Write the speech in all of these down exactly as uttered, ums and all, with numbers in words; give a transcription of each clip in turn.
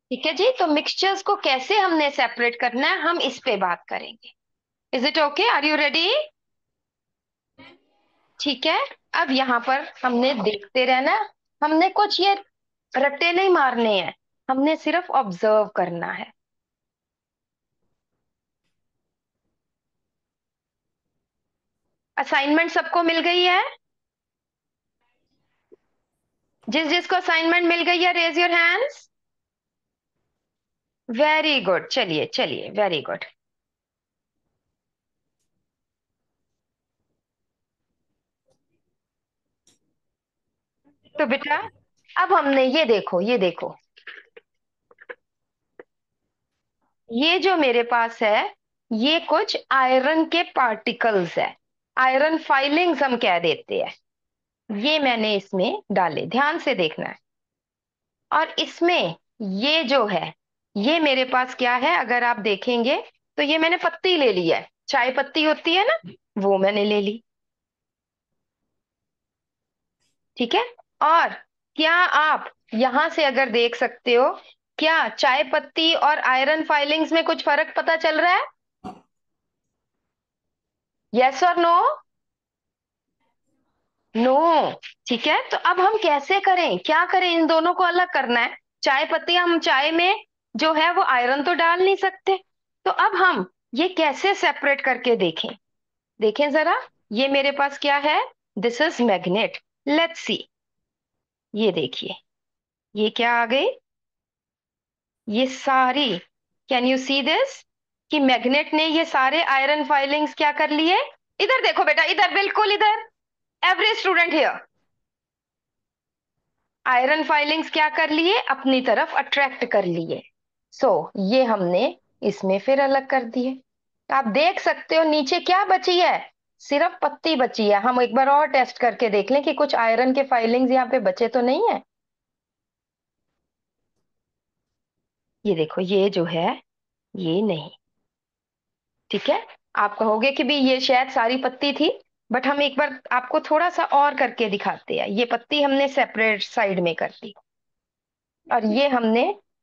ठीक है जी, तो मिक्सचर्स को कैसे हमने सेपरेट करना है हम इस पे बात करेंगे। Is it okay, are you ready? ठीक है। अब यहाँ पर हमने देखते रहना है। हमने कुछ ये रट्टे नहीं मारने हैं, हमने सिर्फ ऑब्जर्व करना है। असाइनमेंट सबको मिल गई है? जिस जिसको असाइनमेंट मिल गई है raise your hands. Very good, चलिए चलिए, वेरी गुड। तो बेटा, अब हमने ये देखो, ये देखो, ये जो मेरे पास है, ये कुछ आयरन के पार्टिकल्स है। आयरन फाइलिंग्स हम कह देते हैं। ये मैंने इसमें डाले, ध्यान से देखना है। और इसमें ये जो है, ये मेरे पास क्या है, अगर आप देखेंगे तो ये मैंने पत्ती ले ली है। चाय पत्ती होती है ना, वो मैंने ले ली। ठीक है। और क्या आप यहां से अगर देख सकते हो, क्या चाय पत्ती और आयरन फाइलिंग्स में कुछ फर्क पता चल रहा है? यस और नो? नो। ठीक है, तो अब हम कैसे करें, क्या करें, इन दोनों को अलग करना है। चाय पत्ती, हम चाय में जो है वो आयरन तो डाल नहीं सकते। तो अब हम ये कैसे सेपरेट करके देखें। देखें जरा, ये मेरे पास क्या है, this is magnet. Let's see. ये देखिए, ये क्या आ गई, ये सारी, कैन यू सी दिस, कि मैग्नेट ने ये सारे आयरन फाइलिंग्स क्या कर लिए। इधर देखो बेटा, इधर, बिल्कुल इधर, every student here. Iron filings क्या कर लिए, अपनी तरफ अट्रैक्ट कर लिए। सो so, ये हमने इसमें फिर अलग कर दिए। तो आप देख सकते हो नीचे क्या बची है, सिर्फ पत्ती बची है। हम एक बार और टेस्ट करके देख लें कि कुछ आयरन के फाइलिंग्स यहाँ पे बचे तो नहीं है। ये देखो, ये जो है, ये नहीं। ठीक है। आप कहोगे कि भी ये शायद सारी पत्ती थी, बट हम एक बार आपको थोड़ा सा और करके दिखाते हैं। ये पत्ती हमने सेपरेट साइड में कर दी, और ये हमने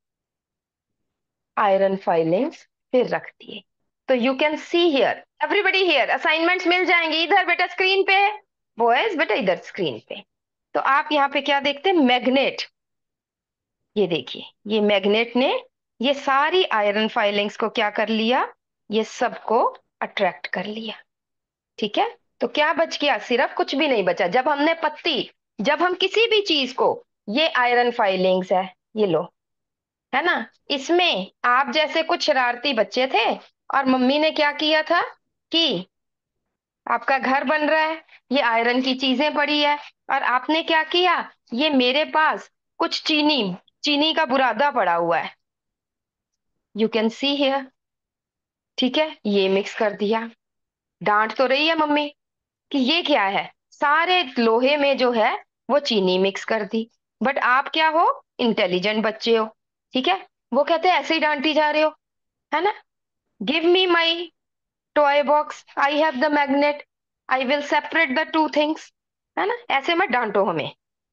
आयरन फाइलिंग्स फिर रख दिए। तो you can see here, everybody here, assignments मिल जाएंगे इधर बेटा स्क्रीन पे। बॉयज बेटा इधर स्क्रीन पे। तो आप यहाँ पे क्या देखते हैं, मैग्नेट। ये देखिए, ये मैग्नेट ने ये सारी आयरन फाइलिंग्स को क्या कर लिया, ये सबको अट्रैक्ट कर लिया। ठीक है। तो क्या बच गया, सिर्फ कुछ भी नहीं बचा। जब हमने पत्ती, जब हम किसी भी चीज को, ये आयरन फाइलिंग्स है, ये लो, है ना, इसमें आप जैसे कुछ शरारती बच्चे थे, और मम्मी ने क्या किया था कि आपका घर बन रहा है, ये आयरन की चीजें पड़ी है, और आपने क्या किया, ये मेरे पास कुछ चीनी, चीनी का बुरादा पड़ा हुआ है, यू कैन सी हियर। ठीक है, ये मिक्स कर दिया। डांट तो रही है मम्मी कि ये क्या है, सारे लोहे में जो है वो चीनी मिक्स कर दी। बट आप क्या हो, इंटेलिजेंट बच्चे हो। ठीक है। वो कहते हैं ऐसे ही डांटी जा रहे हो, है ना। Give me my toy box, I have the magnet, I will separate the two things, है ना, ऐसे मत डांटो हमें।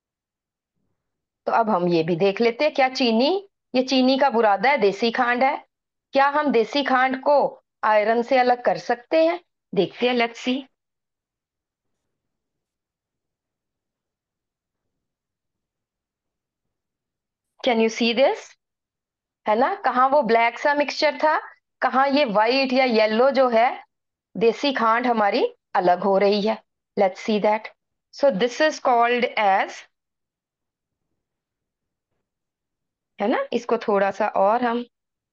तो अब हम ये भी देख लेते हैं, क्या चीनी, ये चीनी का बुरादा है, देसी खांड है, क्या हम देसी खांड को आयरन से अलग कर सकते हैं। देखते हैं, let's see. Can you see this, है ना, कहाँ वो ब्लैक सा मिक्सचर था, कहाँ ये वाइट या येलो जो है देसी खांड हमारी अलग हो रही है। Let's see that. So this is called as, है ना, इसको थोड़ा सा और हम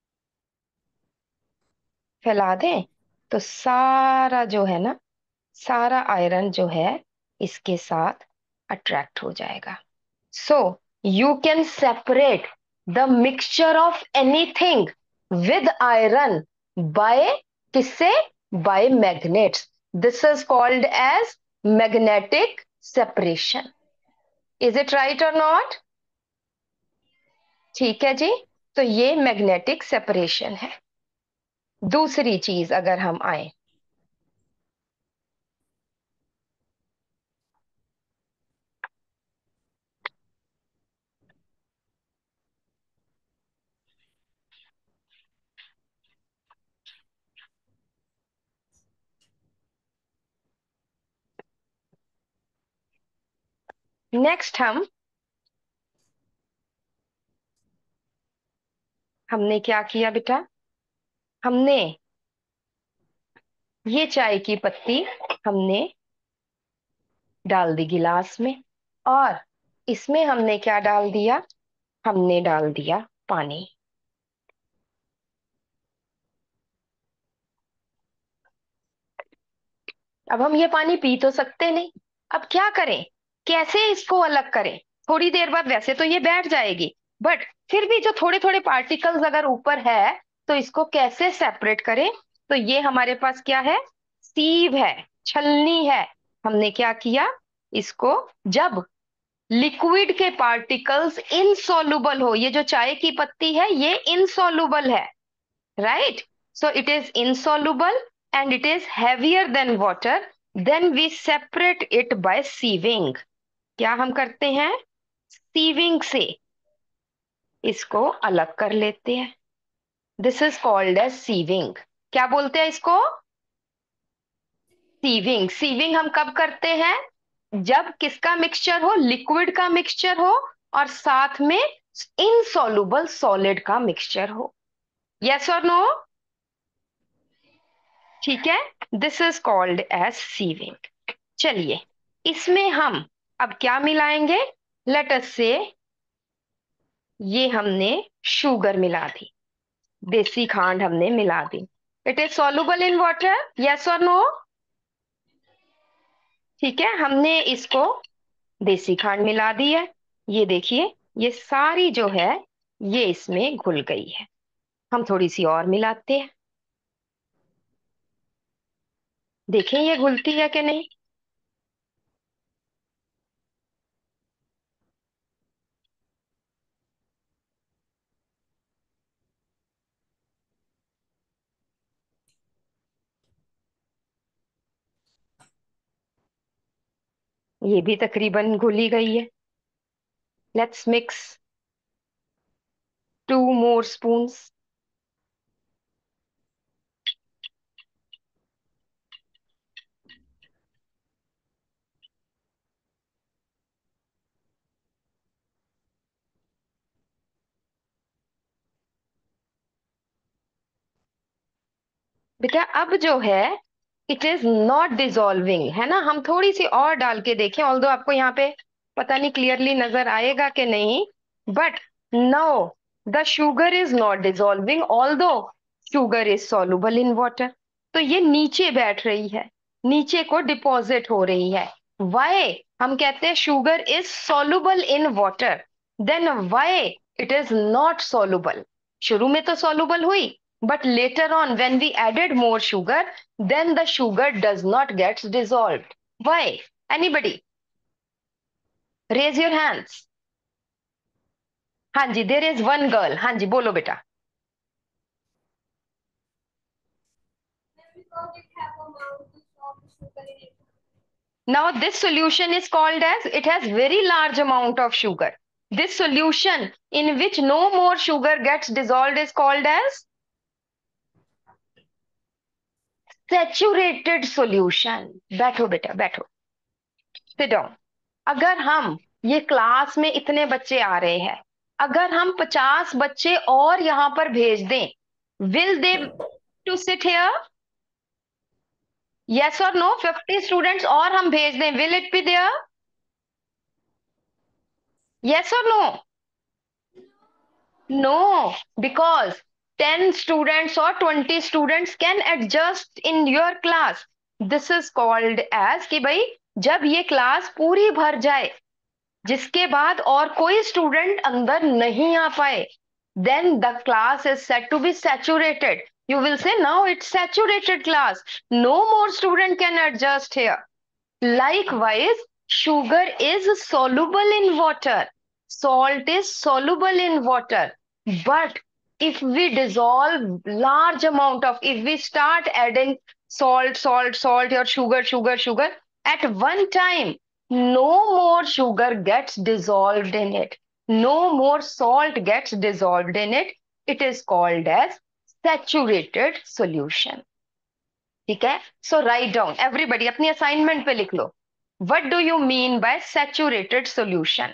फैला दें, तो सारा जो है ना, सारा आयरन जो है इसके साथ अट्रैक्ट हो जाएगा। So you can separate the mixture of anything with iron by, किससे, by magnets. This is called as magnetic separation. Is it right और नॉट? ठीक है जी। तो ये मैग्नेटिक सेपरेशन है। दूसरी चीज अगर हम आए, नेक्स्ट हम हमने क्या किया बेटा, हमने ये चाय की पत्ती हमने डाल दी गिलास में, और इसमें हमने क्या डाल दिया, हमने डाल दिया पानी। अब हम ये पानी पी तो सकते नहीं, अब क्या करें, कैसे इसको अलग करें। थोड़ी देर बाद वैसे तो ये बैठ जाएगी, बट फिर भी जो थोड़े थोड़े पार्टिकल्स अगर ऊपर है, तो इसको कैसे सेपरेट करें। तो ये हमारे पास क्या है, सीव है, छलनी है। हमने क्या किया, इसको जब लिक्विड के पार्टिकल्स इनसॉल्युबल हो, ये जो चाय की पत्ती है ये इनसॉल्युबल है, right? So it is insoluble and it is heavier than water. Then we separate it by sieving. क्या हम करते हैं, sieving से इसको अलग कर लेते हैं। This is called as sieving. क्या बोलते हैं इसको, sieving. Sieving हम कब करते हैं, जब किसका मिक्सचर हो, लिक्विड का मिक्सचर हो, और साथ में इनसॉल्युबल सॉलिड का मिक्सचर हो। यस और नो, ठीक है, this is called as sieving. चलिए, इसमें हम अब क्या मिलाएंगे, लेट अस से ये हमने शुगर मिला दी, देसी खांड हमने मिला दी। It is soluble in water, yes और नो, ठीक है, हमने इसको देसी खांड मिला दी है। ये देखिए, ये सारी जो है ये इसमें घुल गई है। हम थोड़ी सी और मिलाते हैं, देखें ये घुलती है कि नहीं। ये भी तकरीबन घुली गई है। Let's mix two more spoons. बेटा अब जो है इट इज नॉट डिजॉल्विंग, है ना, हम थोड़ी सी और डाल के देखें, ऑल्दो आपको यहाँ पे पता नहीं क्लियरली नजर आएगा कि नहीं, but no, the sugar is not dissolving although sugar is soluble in water. तो ये नीचे बैठ रही है, नीचे को डिपॉजिट हो रही है। वाई, हम कहते हैं sugar is soluble in water, then why it is not soluble. शुरू में तो सॉल्युबल हुई, but later on when we added more sugar, then the sugar does not get dissolved. Why? Anybody raise your hands. हाँ जी, there is one girl, हाँ जी बोलो बेटा। Now this solution is called as, it has very large amount of sugar. This solution in which no more sugar gets dissolved is called as saturated solution. बैठो बेटा बैठो, sit down. अगर हम ये क्लास में इतने बच्चे आ रहे हैं, अगर हम पचास बच्चे और यहां पर भेज दें, will they to sit here, yes और नो, फिफ्टी स्टूडेंट्स और हम भेज दें, will it be there, yes और no, no, because ten students और twenty students can adjust in your class. This is called as कि भाई जब ये क्लास पूरी भर जाए, जिसके बाद और कोई स्टूडेंट अंदर नहीं आ पाए, then the class is said to be saturated. You will say now it's saturated class, no more student can adjust here. Likewise, sugar is soluble in water, salt is soluble in water, but if we dissolve large amount of, if we start adding salt salt salt or sugar sugar sugar at one time, no more sugar gets dissolved in it, no more salt gets dissolved in it, it is called as saturated solution. ठीक है, so write down everybody, अपनी assignment पे लिख लो, what do you mean by saturated solution?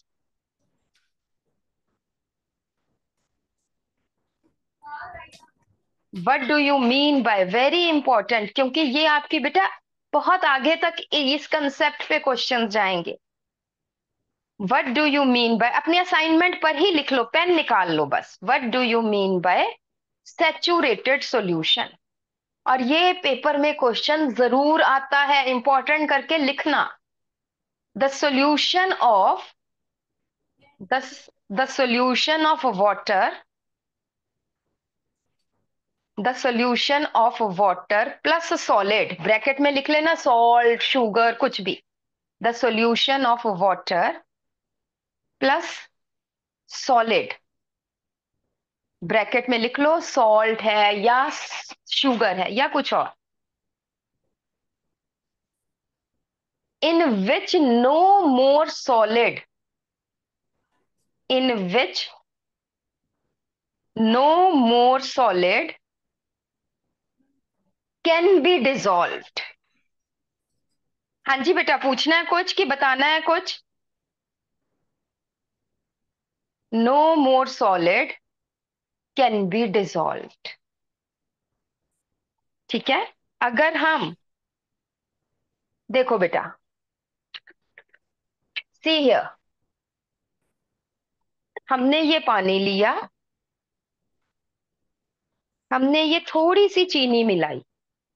What do you mean by, very important, क्योंकि ये आपकी बेटा बहुत आगे तक इस कंसेप्ट पे क्वेश्चन जाएंगे। What do you mean by, अपने असाइनमेंट पर ही लिख लो, पेन निकाल लो बस। What do you mean by saturated solution? और ये पेपर में क्वेश्चन जरूर आता है, इंपॉर्टेंट करके लिखना। The solution of the the solution of water the solution of water plus solid, bracket में लिख लेना, सॉल्ट, शुगर, कुछ भी। The solution of water plus solid, bracket में लिख लो, सॉल्ट है या शुगर है या कुछ और। In which no more solid in which no more solid can be dissolved. हाँ जी बेटा, पूछना है कुछ कि बताना है कुछ? No more solid can be dissolved. ठीक है। अगर हम देखो बेटा, सी हियर, हमने ये पानी लिया, हमने ये थोड़ी सी चीनी मिलाई,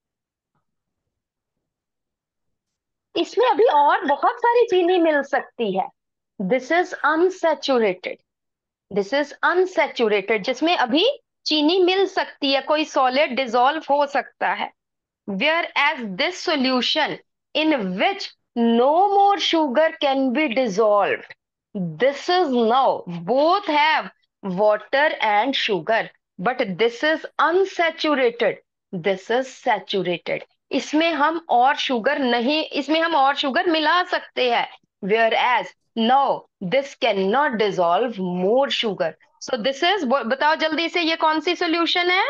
इसमें अभी और बहुत सारी चीनी मिल सकती है। This is unsaturated this is unsaturated, जिसमें अभी चीनी मिल सकती है, कोई सॉलिड डिसॉल्व हो सकता है। Whereas this solution in which no more sugar can be dissolved, this is now both have water and sugar, but this is unsaturated, this is saturated. इसमें हम और शुगर नहीं, इसमें हम और शुगर मिला सकते हैं। Whereas no, this can not dissolve more sugar. So this is, बताओ जल्दी से, ये कौन सी सॉल्यूशन है?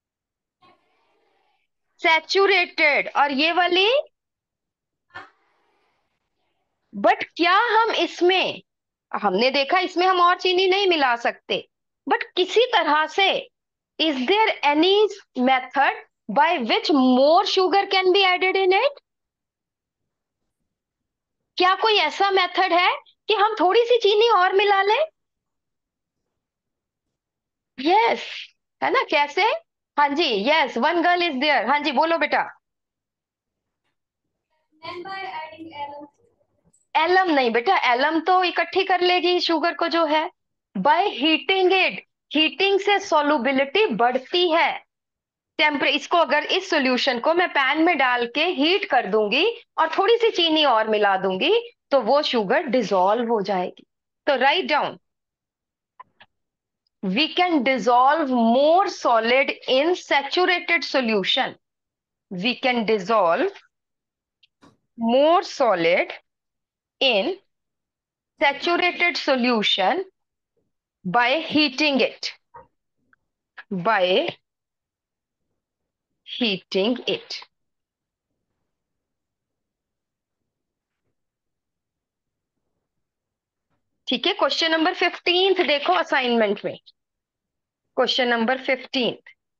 सैचुरेटेड। और ये वाली, बट क्या हम इसमें, हमने देखा इसमें हम और चीनी नहीं मिला सकते, बट किसी तरह से, is there any method by which more sugar can be added in it? क्या कोई ऐसा मेथड है कि हम थोड़ी सी चीनी और मिला लें? यस yes, है ना? कैसे? हाँ जी, yes, one girl is there. हाँ जी, बोलो बेटा। एलम नहीं बेटा, एलम तो इकट्ठी कर लेगी शुगर को जो है। बाय हीटिंग इट, हीटिंग से सॉल्युबिलिटी बढ़ती है। टेम्परे इसको, अगर इस सॉल्यूशन को मैं पैन में डाल के हीट कर दूंगी और थोड़ी सी चीनी और मिला दूंगी, तो वो शुगर डिसॉल्व हो जाएगी। तो write down, we can dissolve more solid in saturated solution. We can dissolve more solid in saturated solution by heating it. By heating it. ठीक है। क्वेश्चन नंबर फिफ्टींथ देखो असाइनमेंट में। Question number fifteen,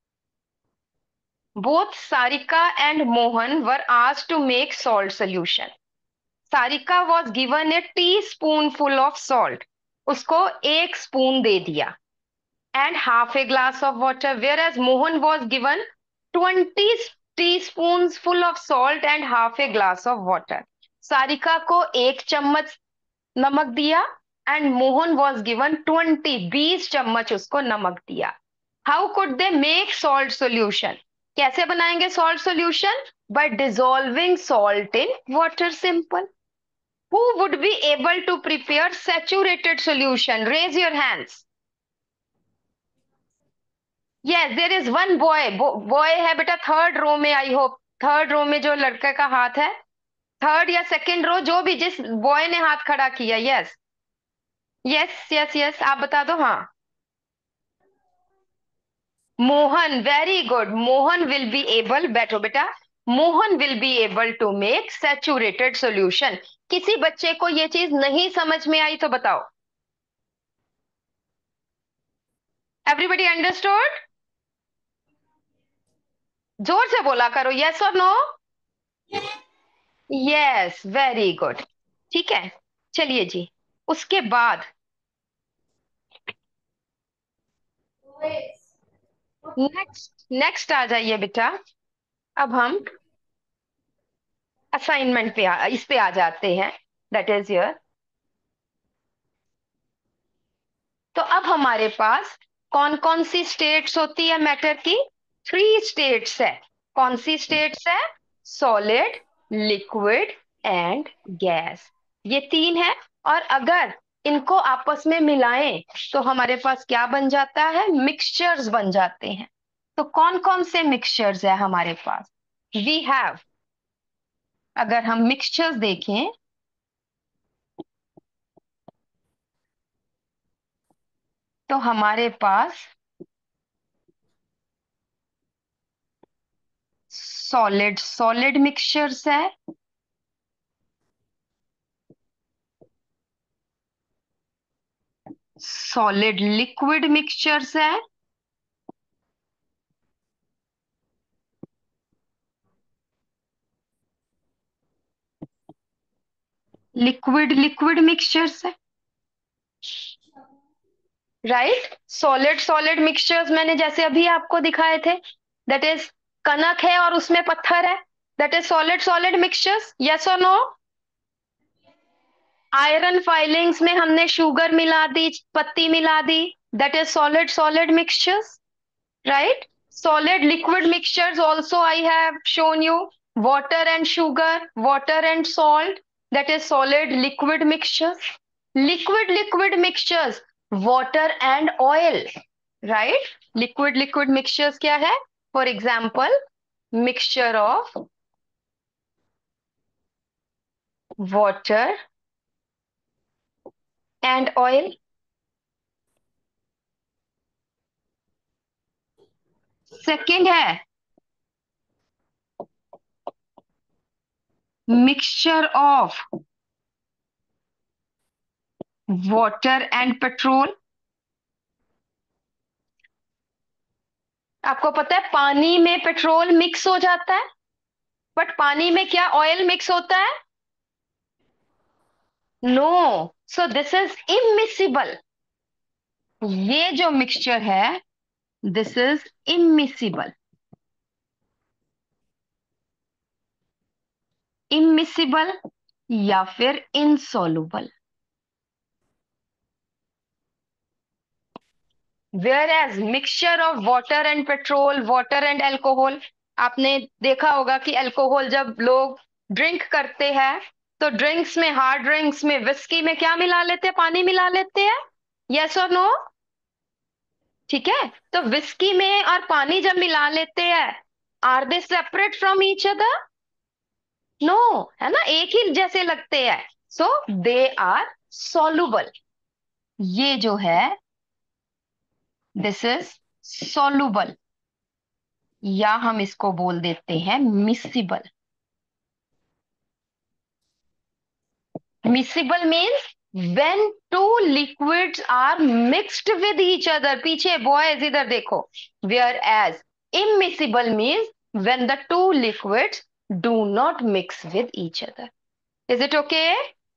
both Sarika and Mohan were asked to make salt solution. Sarika was given a teaspoonful of salt. उसको एक spoon दे दिया, and half a glass of water, whereas Mohan was given twenty teaspoons full of salt and half a glass of water. Sarika को एक चम्मच नमक दिया and Mohan was given twenty, बीस चम्मच उसको नमक दिया। How could they make salt solution? कैसे बनाएंगे salt solution? By dissolving salt in water, simple. Who would be able to prepare saturated solution? Raise your hands. Yes, there is one boy. Boy है बेटा third row में, I hope third row में जो लड़के का हाथ है, third या सेकंड रो, जो भी, जिस बॉय ने हाथ खड़ा किया। यस यस यस यस, आप बता दो। हाँ, Mohan, very good, Mohan will be able, बैठो बेटा, Mohan will be able to make saturated solution. किसी बच्चे को ये चीज नहीं समझ में आई तो बताओ। Everybody understood? जोर से बोला करो, यस और नो। Yes, very good. ठीक है, चलिए जी। उसके बाद नेक्स्ट नेक्स्ट आ जाइए बेटा। अब हम असाइनमेंट पे आ, इस पे आ जाते हैं, दैट इज योर। तो अब हमारे पास कौन कौन सी स्टेट्स होती है मैटर की? थ्री स्टेट्स है। कौन सी स्टेट्स है? Solid, liquid and gas. ये तीन है। और अगर इनको आपस में मिलाएं तो हमारे पास क्या बन जाता है? मिक्सचर्स बन जाते हैं। तो कौन कौन से मिक्सचर्स है हमारे पास? वी हैव, अगर हम मिक्सचर्स देखें तो हमारे पास सॉलिड सॉलिड मिक्सचर्स है, सॉलिड लिक्विड मिक्सचर्स है, लिक्विड लिक्विड मिक्सचर्स है। राइट, सॉलिड सॉलिड मिक्सचर्स मैंने जैसे अभी आपको दिखाए थे, दैट इज कनक है और उसमें पत्थर है, that is solid solid mixtures. Yes और नो? आयरन फाइलिंग्स में हमने शुगर मिला दी, पत्ती मिला दी, that is solid solid mixtures. Right, solid liquid mixtures also I have shown you, water and sugar, water and salt, that is solid liquid mixtures. Liquid liquid mixtures, water and oil. Right, liquid liquid mixtures क्या है? For example, mixture of water and oil. Second है mixture of water and petrol. आपको पता है पानी में petrol mix हो जाता है, बट पानी में क्या ऑयल मिक्स होता है? No, so this is immiscible. ये जो मिक्सचर है, दिस इज इमिसिबल। इमिसिबल या फिर insoluble. Whereas mixture of water and petrol, water and alcohol, आपने देखा होगा कि अल्कोहल जब लोग ड्रिंक करते हैं तो ड्रिंक्स में, हार्ड ड्रिंक्स में, विस्की में क्या मिला लेते हैं? पानी मिला लेते हैं। यस और नो? ठीक है, तो विस्की में और पानी जब मिला लेते हैं, are they separate from each other? No, है ना, एक ही जैसे लगते हैं। So they are soluble. ये जो है, दिस इज सॉल्युबल, या हम इसको बोल देते हैं miscible. Miscible means when two liquids are mixed with each other. पीछे बॉयज इधर देखो, whereas immiscible means when the two liquids do not mix with each other. Is it okay?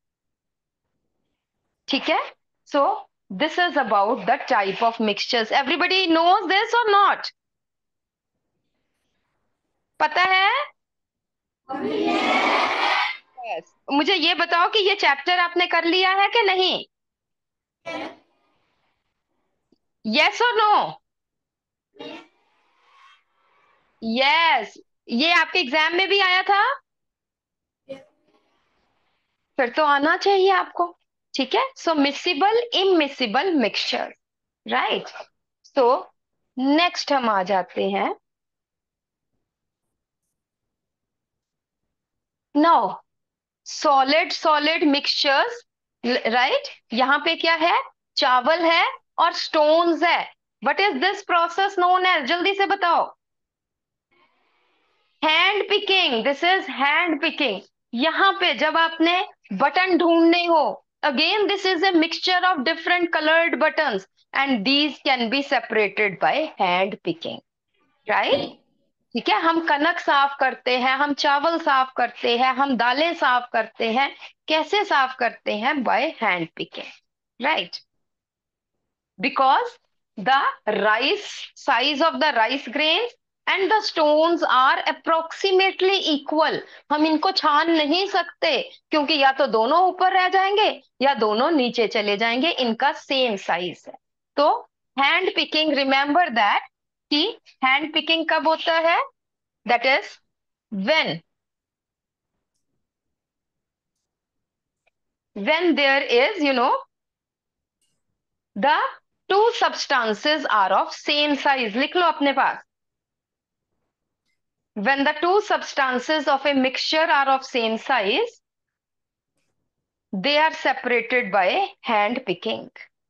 ठीक है, so this is about the type of mixtures. Everybody knows this or not? पता है? yes. मुझे ये बताओ कि ये चैप्टर आपने कर लिया है कि नहीं? यस और नो? यस, ये आपके एग्जाम में भी आया था, फिर तो आना चाहिए आपको। ठीक है, so miscible immiscible mixture. Right, so next हम आ जाते हैं। Now solid solid mixtures. Right, यहां पे क्या है? चावल है और स्टोन्स है। What is this process known as? जल्दी से बताओ। Hand picking, this is hand picking. यहां पे जब आपने बटन ढूंढने हो, again this is a mixture of different coloured buttons and these can be separated by hand picking, right? ठीक है, हम कनक साफ करते हैं, हम चावल साफ करते हैं, हम दालें साफ करते हैं, कैसे साफ करते हैं? By hand picking, right? Because the rice size of the rice grains and the stones are approximately equal. हम इनको छान नहीं सकते क्योंकि या तो दोनों ऊपर रह जाएंगे या दोनों नीचे चले जाएंगे, इनका सेम साइज है। तो हैंड पिकिंग, रिमेंबर दैट कि हैंड पिकिंग कब होता है? That is when when there is you know the two substances are of same size. लिख लो अपने पास, when the two substances of a mixture are of same size, they are separated by hand picking.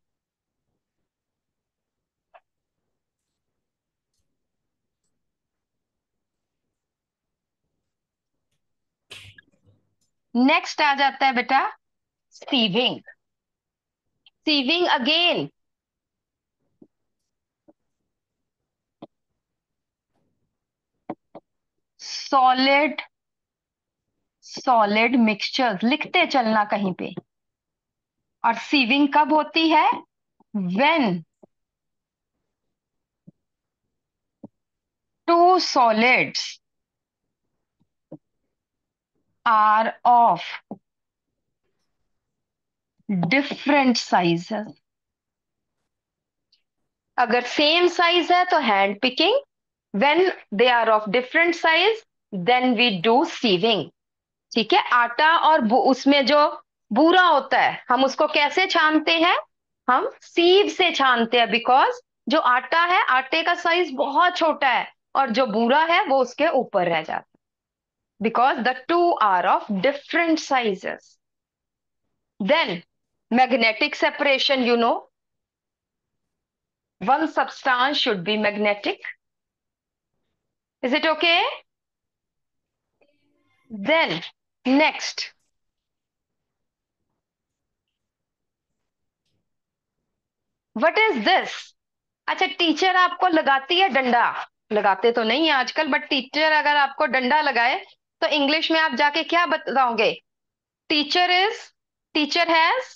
Next आ जाता है बेटा sieving. Sieving again solid solid mixtures, लिखते चलना कहीं पे। और सीविंग कब होती है? when two solids are of different sizes। अगर सेम साइज है तो hand picking, when they are of different size then we do sieving। ठीक है, आटा और बु- उसमें जो बूरा होता है हम उसको कैसे छानते हैं? हम सीव से छानते हैं, बिकॉज जो आटा है आटे का साइज बहुत छोटा है और जो बूरा है वो उसके ऊपर रह जाता है, because the two are of different sizes. Then magnetic separation, you know one substance should be magnetic, is it okay? Then next, what is this? अच्छा, टीचर आपको लगाती है डंडा, लगाते तो नहीं है आजकल, बट टीचर अगर आपको डंडा लगाए तो इंग्लिश में आप जाके क्या बताओगे? Teacher is teacher has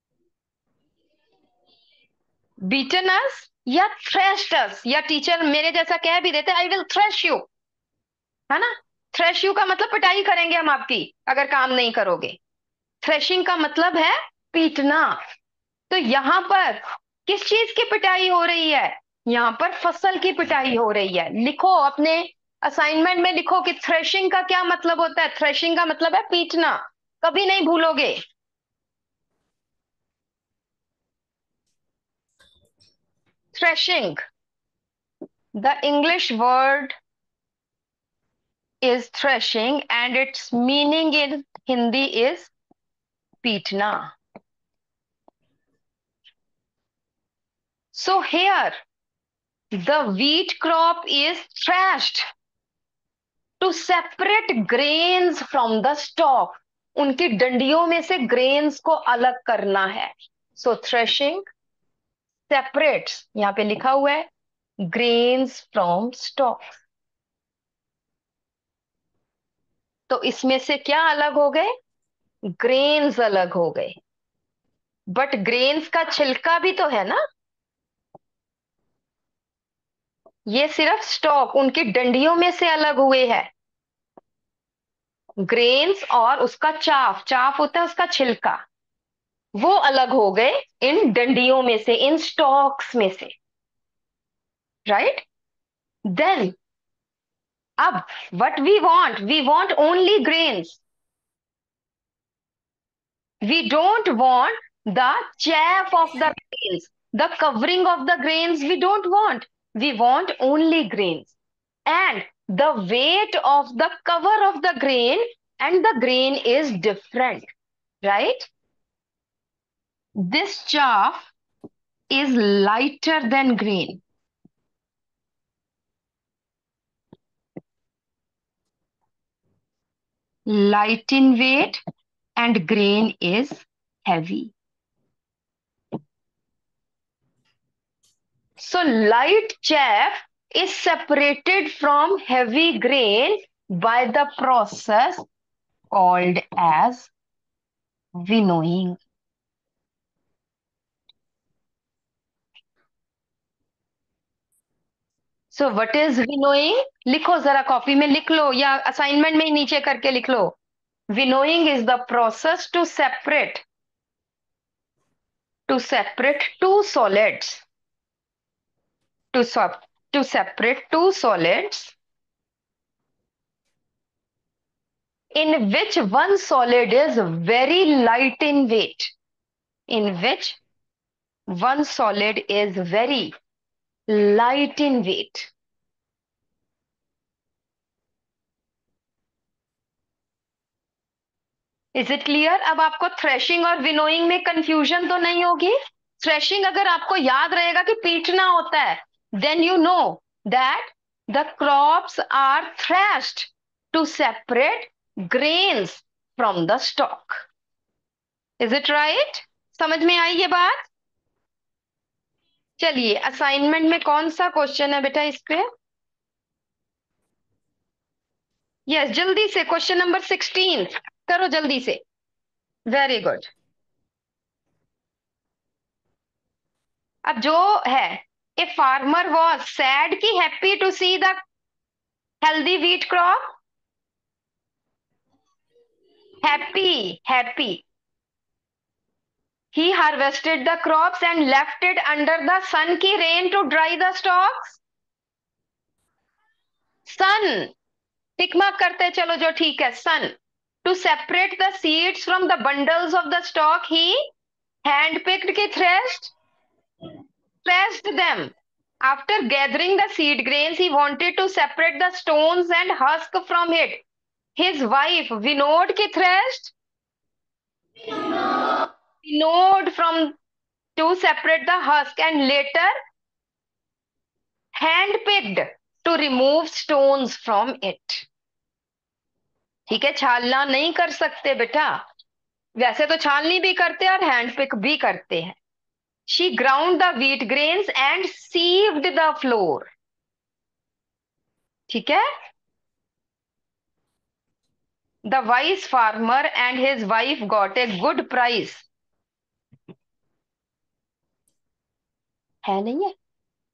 beaten us या थ्रेश्ड अस, या टीचर मेरे जैसा कह भी देते आई विल थ्रेश यू, है ना? थ्रेश यू का मतलब पिटाई करेंगे हम आपकी अगर काम नहीं करोगे। थ्रेशिंग का मतलब है पीटना। तो यहां पर किस चीज की पिटाई हो रही है? यहां पर फसल की पिटाई हो रही है। लिखो अपने असाइनमेंट में, लिखो कि थ्रेशिंग का क्या मतलब होता है। थ्रेशिंग का मतलब है पीटना, कभी नहीं भूलोगे। Threshing, the English word is threshing and its meaning in Hindi is पीटना. So here the wheat crop is threshed to separate grains from the stalk. उनकी डंडियों में से ग्रेन्स को अलग करना है. So threshing separates, यहां पे लिखा हुआ है grains from stalks. तो इसमें से क्या अलग हो गए? ग्रेन्स अलग हो गए, बट ग्रेन्स का छिलका भी तो है ना, ये सिर्फ स्टॉक उनकी डंडियों में से अलग हुए है। ग्रेन्स और उसका चाफ, चाफ होता है उसका छिलका, वो अलग हो गए इन डंडियों में से, इन स्टॉक्स में से, राइट? देन अब what we want, we want only grains, we don't want the chaff of the grains, the covering of the grains we don't want, we want only grains. And the weight of the cover of the grain and the grain is different, right? This chaff is lighter than grain. light in weight and grain is heavy. So light chaff is separated from heavy grain by the process called as winnowing. So what is winnowing? लिखो जरा, copy में लिख लो या assignment में ही नीचे करके लिख लो. Winnowing is the process to separate to separate two solids to to separate two solids in which one solid is very light in weight. In which one solid is very light in weight. Is it clear? अब आपको threshing और winnowing में confusion तो नहीं होगी. Threshing अगर आपको याद रहेगा कि पीटना होता है, then you know that the crops are threshed to separate grains from the stalk. Is it right? समझ में आई ये बात? चलिए, असाइनमेंट में कौन सा क्वेश्चन है बेटा इस पे? यस, जल्दी से क्वेश्चन नंबर सिक्सटीन करो जल्दी से. Very good. अब जो है, ए फार्मर वॉज सैड की happy to see the healthy wheat crop? Happy, happy. He harvested the crops and left it under the sun की rain to dry the stalks. Sun, tick mark करते चलो जो ठीक है. Sun, to separate the seeds from the bundles of the stalk, he handpicked की threshed threshed them. After gathering the seed grains, he wanted to separate the stones and husk from it. His wife winnowed की threshed winnowed from to separate the husk and later handpicked to remove stones from it. ठीक है, छालना नहीं कर सकते बेटा. वैसे तो छालनी भी करते हैं और हैंडपिक भी करते हैं. She ground the wheat grains and sieved the flour. ठीक है. The wise farmer and his wife got a good price. है नहीं है?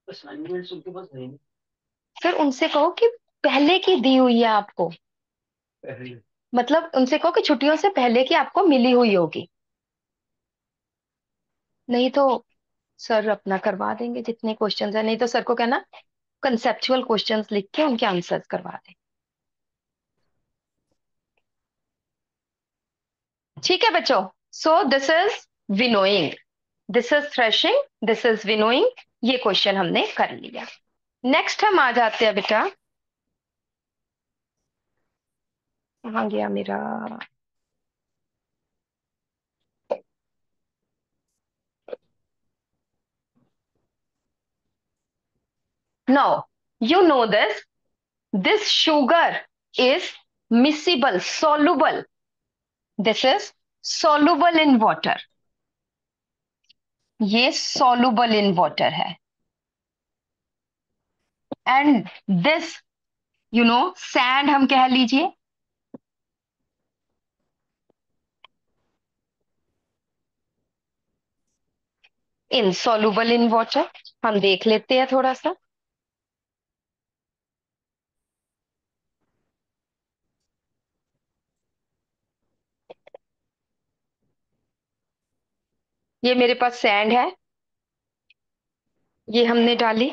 सर उनसे कहो कि पहले की दी हुई है आपको. मतलब उनसे कहो कि छुट्टियों से पहले की आपको मिली हुई होगी. नहीं तो सर अपना करवा देंगे जितने क्वेश्चंस है. नहीं तो सर को कहना कंसेप्चुअल क्वेश्चंस लिख के उनके आंसर्स करवा दें. ठीक है बच्चों. So this is winnowing, this is threshing, this is winnowing. ये क्वेश्चन हमने कर लिया. नेक्स्ट हम आ जाते हैं बेटा. कहाँ गया मेरा? Now you know this this sugar is miscible, soluble. This is soluble in water. ये soluble in water है. And this, you know, sand हम कह लीजिए. Insoluble in water. हम देख लेते हैं थोड़ा सा. ये मेरे पास सैंड है, ये हमने डाली.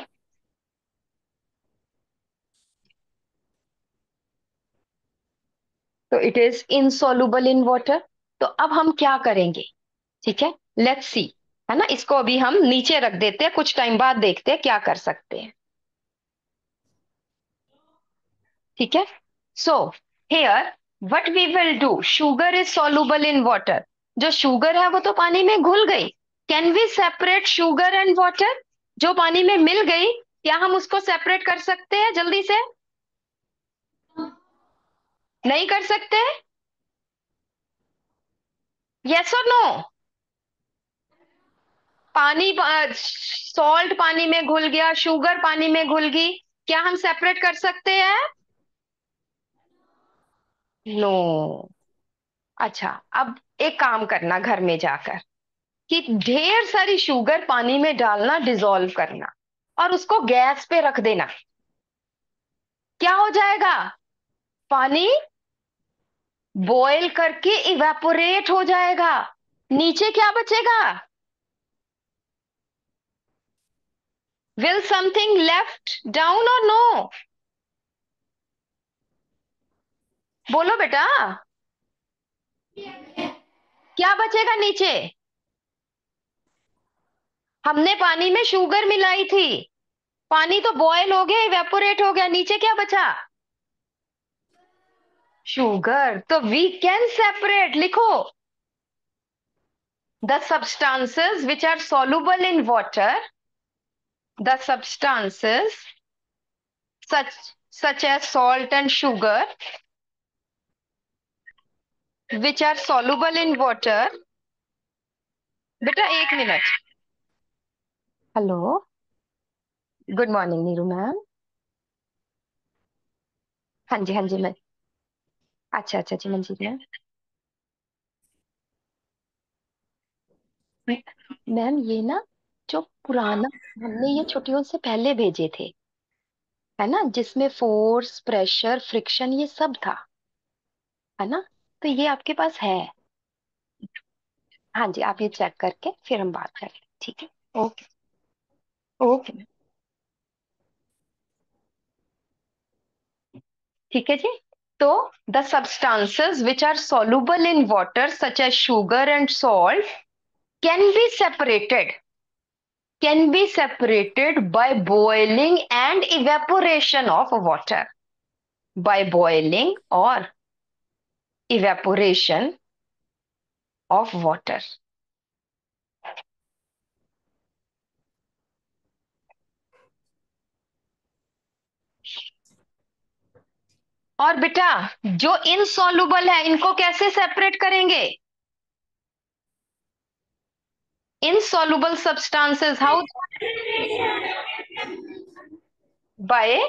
तो it is insoluble in water. तो अब हम क्या करेंगे? ठीक है, लेट्स सी. है ना, इसको अभी हम नीचे रख देते हैं, कुछ टाइम बाद देखते हैं क्या कर सकते हैं. ठीक है. So here what we will do, sugar is soluble in water. जो शुगर है वो तो पानी में घुल गई. Can we separate sugar and water? जो पानी में मिल गई, क्या हम उसको सेपरेट कर सकते हैं जल्दी से? नहीं कर सकते. यस और नो? पानी, सॉल्ट पानी में घुल गया, शुगर पानी में घुल गई, क्या हम सेपरेट कर सकते हैं? नो। अच्छा, अब एक काम करना घर में जाकर कि ढेर सारी शुगर पानी में डालना, डिसॉल्व करना, और उसको गैस पे रख देना। क्या हो जाएगा? पानी बॉयल करके इवेपोरेट हो जाएगा। नीचे क्या बचेगा? विल समथिंग लेफ्ट डाउन और नो? बोलो बेटा, क्या बचेगा नीचे? हमने पानी में शुगर मिलाई थी, पानी तो बॉयल हो गया, इवेपोरेट हो गया, नीचे क्या बचा? शुगर। तो वी कैन सेपरेट, लिखो, the substances which are soluble in water, the substances such such as salt and sugar which are soluble in water। बेटा एक मिनट। Hello, good morning Neeru ma'am. हाँ जी हाँ जी मैं, अच्छा अच्छा जी मंजीत मैम। मैम ये ना, जो पुराना हमने ये छुट्टियों से पहले भेजे थे, है ना, जिसमें फोर्स, प्रेशर, फ्रिक्शन, ये सब था, है ना, तो ये आपके पास है। हाँ जी, आप ये चेक करके फिर हम बात करें, ठीक है? ओके। Okay ma'am. ठीक है जी। तो the substances which are soluble in water such as sugar and salt can be separated, can be separated by boiling and evaporation of water, by boiling or evaporation of water। और बेटा, जो insoluble है इनको कैसे separate करेंगे? Insoluble substances how? Bye,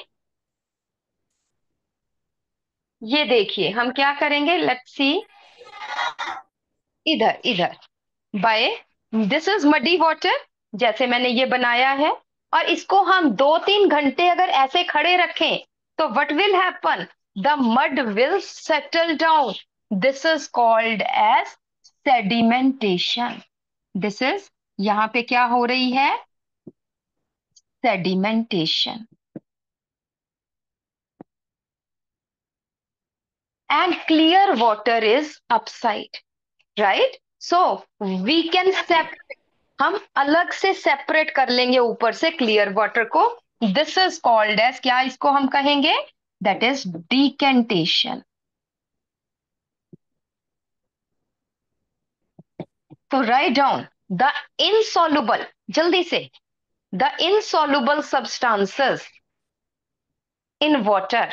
ये देखिए हम क्या करेंगे, लेट्स सी, इधर इधर, by, this is muddy water, जैसे मैंने ये बनाया है, और इसको हम दो तीन घंटे अगर ऐसे खड़े रखें तो what will happen? The mud will settle down. This is called as sedimentation. This is, यहां पे क्या हो रही है? Sedimentation. And clear water is upside, right? So we can separate, हम अलग से सेपरेट कर लेंगे ऊपर से क्लियर वाटर को। दिस इज कॉल्ड एज, क्या इसको हम कहेंगे? That is decantation. तो राइट डाउन द इनसॉल्युबल, जल्दी से, the insoluble substances in water,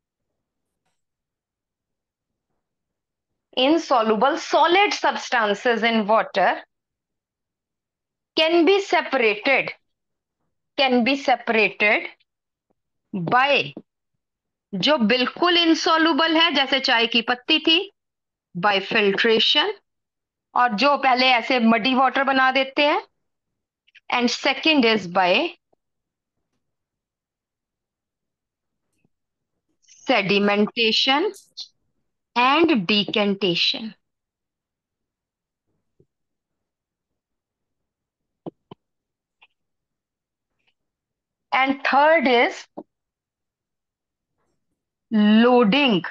insoluble solid substances in water can be separated, can be separated by, जो बिल्कुल इनसॉल्युबल है जैसे चाय की पत्ती थी, बाय फिल्ट्रेशन, और जो पहले ऐसे मडी वाटर बना देते हैं, and second is by sedimentation and decantation, and third is loading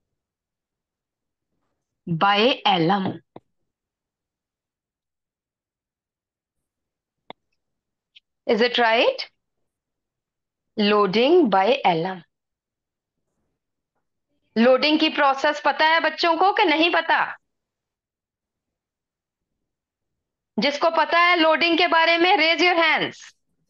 by alum. Is it right? Loading by alum. Loading की प्रोसेस पता है बच्चों को कि नहीं पता? जिसको पता है लोडिंग के बारे में, raise your hands.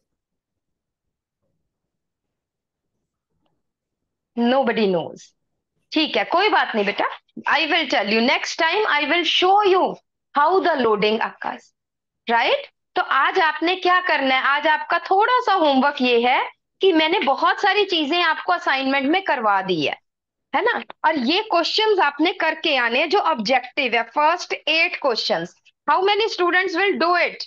Nobody knows. ठीक है, कोई बात नहीं बेटा, I will tell you next time, I will show you how the loading occurs, right. तो आज आपने क्या करना है, आज आपका थोड़ा सा होमवर्क ये है कि मैंने बहुत सारी चीजें आपको असाइनमेंट में करवा दी है है ना। और ये क्वेश्चंस आपने करके आने हैं जो ऑब्जेक्टिव है, first eight questions. How many students will do it?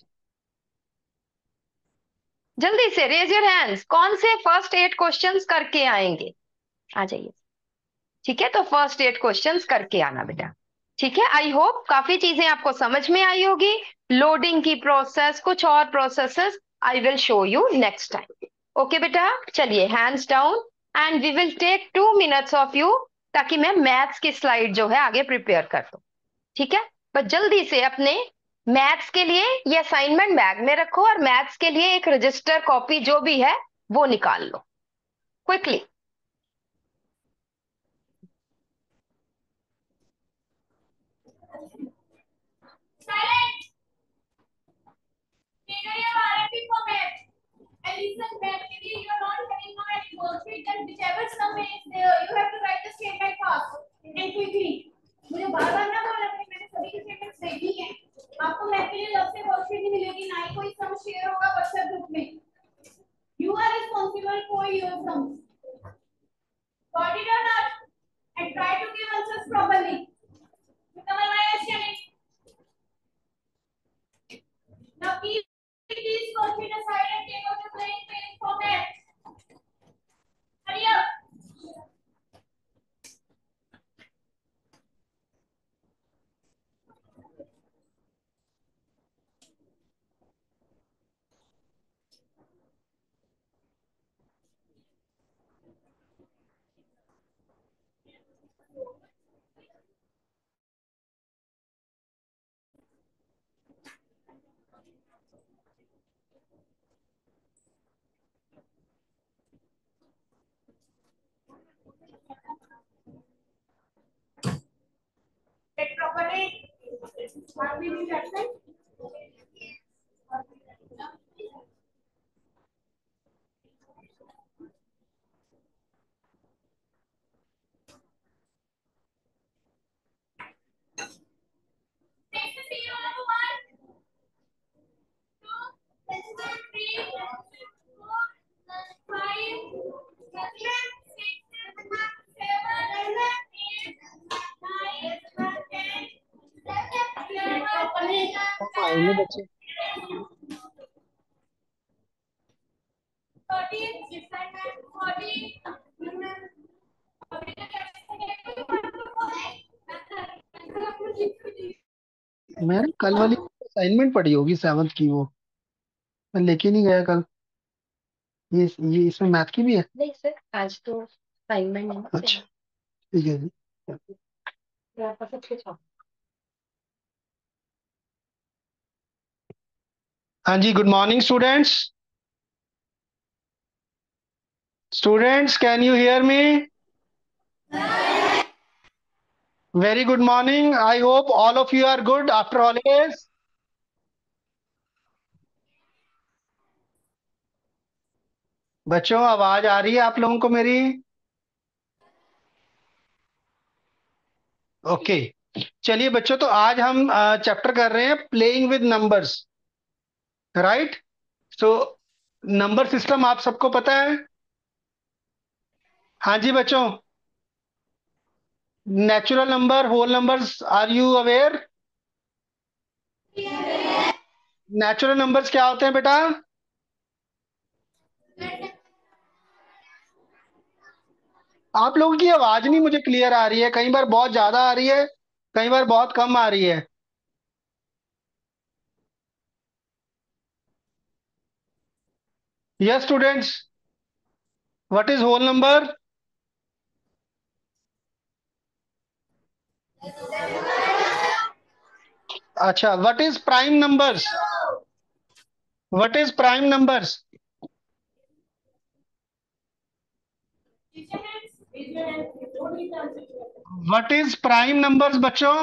जल्दी से रेज योर हैंड्स, कौन से फर्स्ट एट क्वेश्चंस करके आएंगे? आ जाइए। ठीक है, तो फर्स्ट एट क्वेश्चंस करके आना बेटा। ठीक है, आई होप काफी चीजें आपको समझ में आई होगी। लोडिंग की प्रोसेस, कुछ और processes I will show you next time. Okay बेटा, चलिए hands down and we will take two minutes of you, ताकि मैं मैथ्स की स्लाइड जो है आगे प्रिपेयर कर दूं। ठीक है, बस जल्दी से अपने मैथ्स के लिए ये असाइनमेंट बैग में रखो और मैथ्स के लिए एक रजिस्टर कॉपी जो भी है वो निकाल लो quickly. Trigger your R M P format. And listen carefully. You are not having no any worksheet, and whichever sum is there, you have to write the statement fast and quickly. मुझे बार बार ना बोलना कि मैंने सभी के statements देखी हैं। आपको मैथ के लिए अलग से वर्कशीट नहीं मिलेगी, ना ही कोई सम शेयर होगा व्हाट्सएप ग्रुप में। You are responsible for your sums. Got it or not? And try to give answers properly. Become my question. Now keep these worksheet aside and take out the plain page format. Hurry up. Take properly. Are we in that side? Take the zero number one, two, three, four, five, six, seven, eight, nine, ten, आएंगे बच्चे। thirteen, fourteen, मैंने कल वाली assignment पढ़ी होगी seventh की, वो मैं लेके नहीं गया कल। ये ये इसमें मैथ की भी है? नहीं सर, आज तो असाइनमेंट नहीं। अच्छा, ठीक है जी। हाँ जी, good morning students. Students, can you hear me? Very good morning. I hope all of you are good after holidays. बच्चों, आवाज आ रही है आप लोगों को मेरी? ओके, चलिए बच्चों, तो आज हम चैप्टर कर रहे हैं playing with numbers, right. So number system आप सबको पता है? हाँ जी बच्चों, natural number, whole numbers, are you aware? Natural numbers क्या होते हैं बेटा? आप लोगों की आवाज नहीं मुझे क्लियर आ रही है, कई बार बहुत ज्यादा आ रही है, कई बार बहुत कम आ रही है। Yes students, what is whole number? अच्छा, what is prime numbers? What is prime numbers? What is prime numbers बच्चों?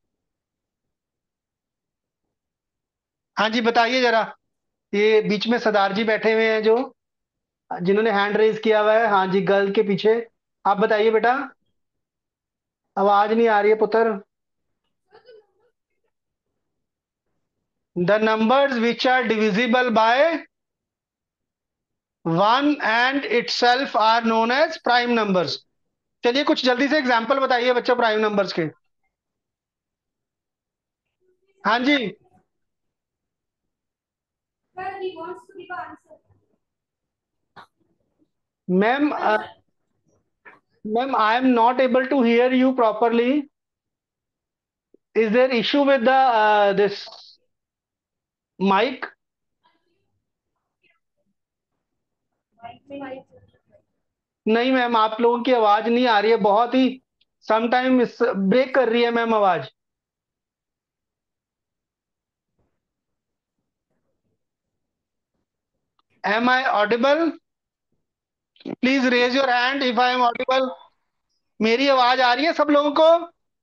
हाँ जी बताइए जरा। ये बीच में सरदार जी बैठे हुए हैं जो, जिन्होंने हैंड रेज किया हुआ है, हाँ जी, गर्ल के पीछे। आप बताइए बेटा, आवाज नहीं आ रही है पुत्र। The numbers which are divisible by one and itself are known as prime numbers. चलिए कुछ जल्दी से एग्जांपल बताइए बच्चों प्राइम नंबर्स के। हाँ जी Sir, he wants to give answer. Ma'am, ma'am I am not able to hear you properly. Is there issue with the this mic? नहीं मैम, आप लोगों की आवाज नहीं आ रही है, बहुत ही समटाइम ब्रेक कर रही है मैम आवाज। Am I audible? Please raise your hand if I am audible. मेरी आवाज आ रही है सब लोगों को?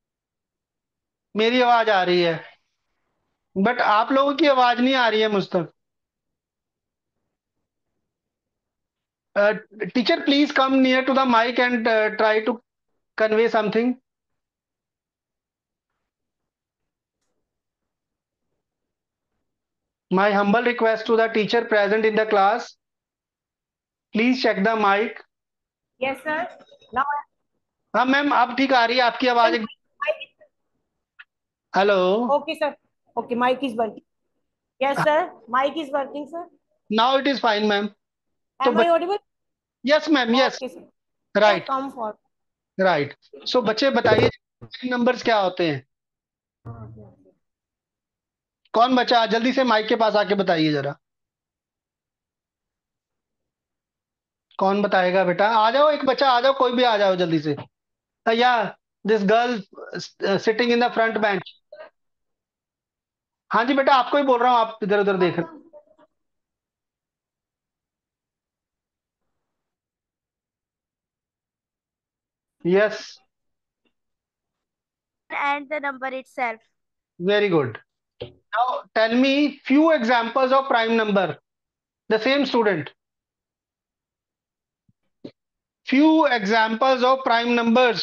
मेरी आवाज आ रही है, बट आप लोगों की आवाज नहीं आ रही है मुझ तक। Teacher please come near to the mic and try to convey something. My humble request to the teacher present in the class, please check the mic. Yes, sir. Now, हाँ मैम, अब ठीक आ रही है आपकी आवाज। mic is- hello. okay, sir. Okay, mic is working. Yes, sir. Mic is working, sir. Now it is fine ma'am. तो Am I audible? Yes ma'am, yes. Okay, sir. Sir, right, come for. Right. So बच्चे बताइए numbers क्या होते हैं? कौन बच्चा जल्दी से माइक के पास आके बताइए जरा। कौन बताएगा बेटा? आ जाओ, एक बच्चा आ जाओ, कोई भी आ जाओ जल्दी से। या this girl sitting in the front bench. हाँ जी बेटा, आपको ही बोल रहा हूँ, आप इधर उधर देख रहे। Yes, and the number itself. Very good. Now tell me few examples of prime number. The same student. Few examples of prime numbers.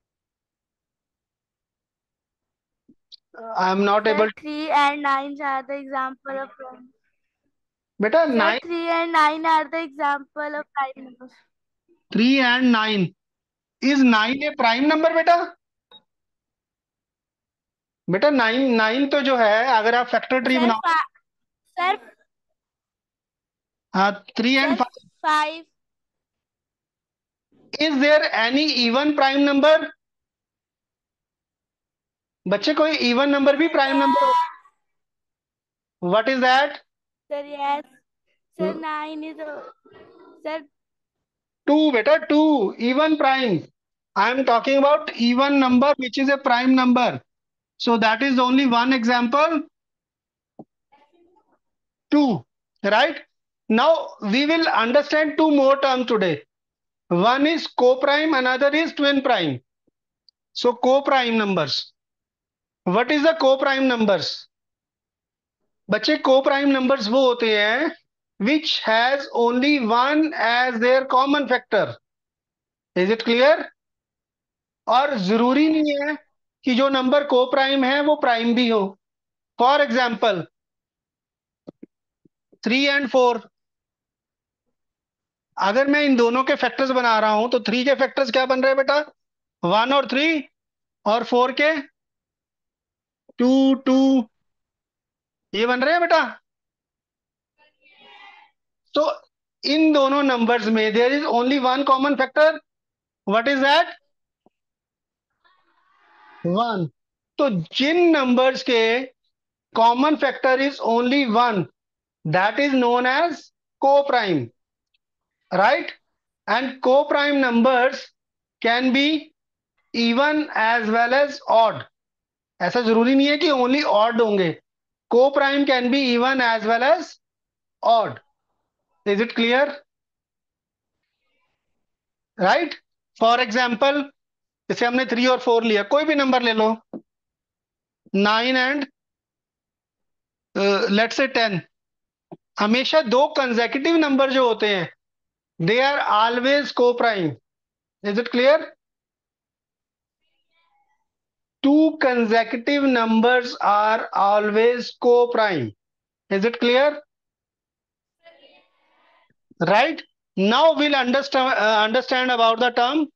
I am not Sir, able. three and nine are the example of prime. Beta Sir, nine, three and nine are the example of prime numbers. three and nine. Is nine a prime number बेटा? बेटा nine nine तो जो है, अगर आप factor tree Sir, बनाओ। fi- sir, हाँ, three and sir, five. five. Is there any even prime number? बच्चे कोई इवन नंबर भी prime number? What is that? Sir, yes. Sir, nine is a, sir, two बेटा, two even prime. I am talking about even number which is a prime number. So that is only one example. Two, right? Now we will understand two more terms today. One is co-prime, another is twin prime. So co-prime numbers. What is the co-prime numbers? बच्चे co-prime numbers वो होते हैं which has only one as their common factor. Is it clear? और जरूरी नहीं है कि जो नंबर co-prime है वो प्राइम भी हो. For example three and four, अगर मैं इन दोनों के फैक्टर्स बना रहा हूं तो थ्री के फैक्टर्स क्या बन रहे हैं बेटा? वन और थ्री, और फोर के टू टू, ये बन रहे हैं बेटा. तो इन दोनों नंबर्स में there is only one common factor. What is that? One. तो जिन नंबर्स के common factor is only one, that is known as coprime, right? And coprime numbers can be even as well as odd. ऐसा जरूरी नहीं है कि only odd होंगे. Coprime can be even as well as odd. Is it clear? Right. For example, जैसे हमने three और four लिया, कोई भी नंबर ले लो, nine and let's say ten. हमेशा दो कंसेक्यूटिव नंबर जो होते हैं they are always coprime. Is it clear? two consecutive numbers are always co-prime. Is it clear? Right? Now we'll understand uh, understand about the term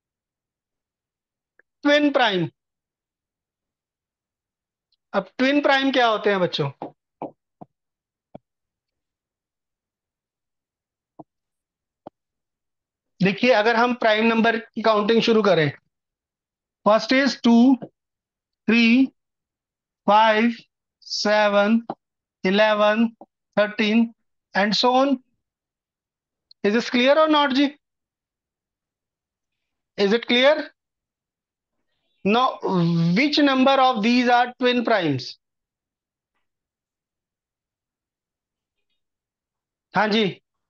twin prime. अब twin prime क्या होते हैं बच्चों? देखिए, अगर हम प्राइम नंबर की counting शुरू करें, first is two, three, five, seven, eleven, thirteen and so on. Is this clear और नॉट जी? Is it clear? Now, which number of these are twin primes? हाँ जी,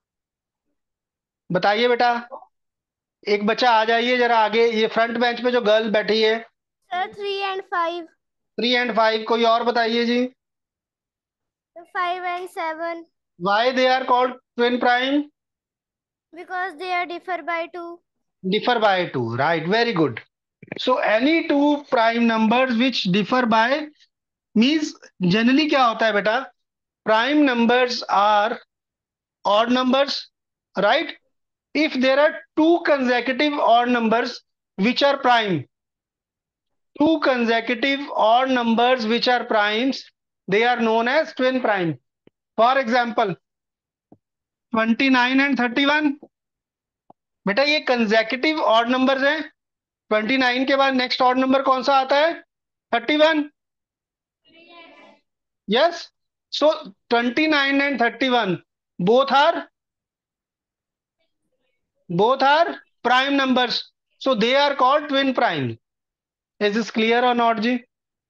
बताइए बेटा. एक बच्चा आ जाइए जरा आगे, ये फ्रंट बेंच पे जो गर्ल बैठी है. Sir, three and five. Three and five. कोई और बताइए जी. Five and seven. Why they are called twin prime? Because they are differ by two. Differ by two. Right. Very good. So any two prime numbers which differ by means generally क्या होता है बेटा? Prime numbers are odd numbers, right? If there are two consecutive odd numbers which are prime, two consecutive odd numbers which are primes, they are known as twin prime. For example, twenty-nine and thirty-one. बेटा ये consecutive odd numbers हैं. twenty-nine के बाद next odd number कौन सा आता है? thirty-one. Yes. So twenty-nine and thirty-one both are both are prime numbers. So they are called twin prime. Is this clear or not जी?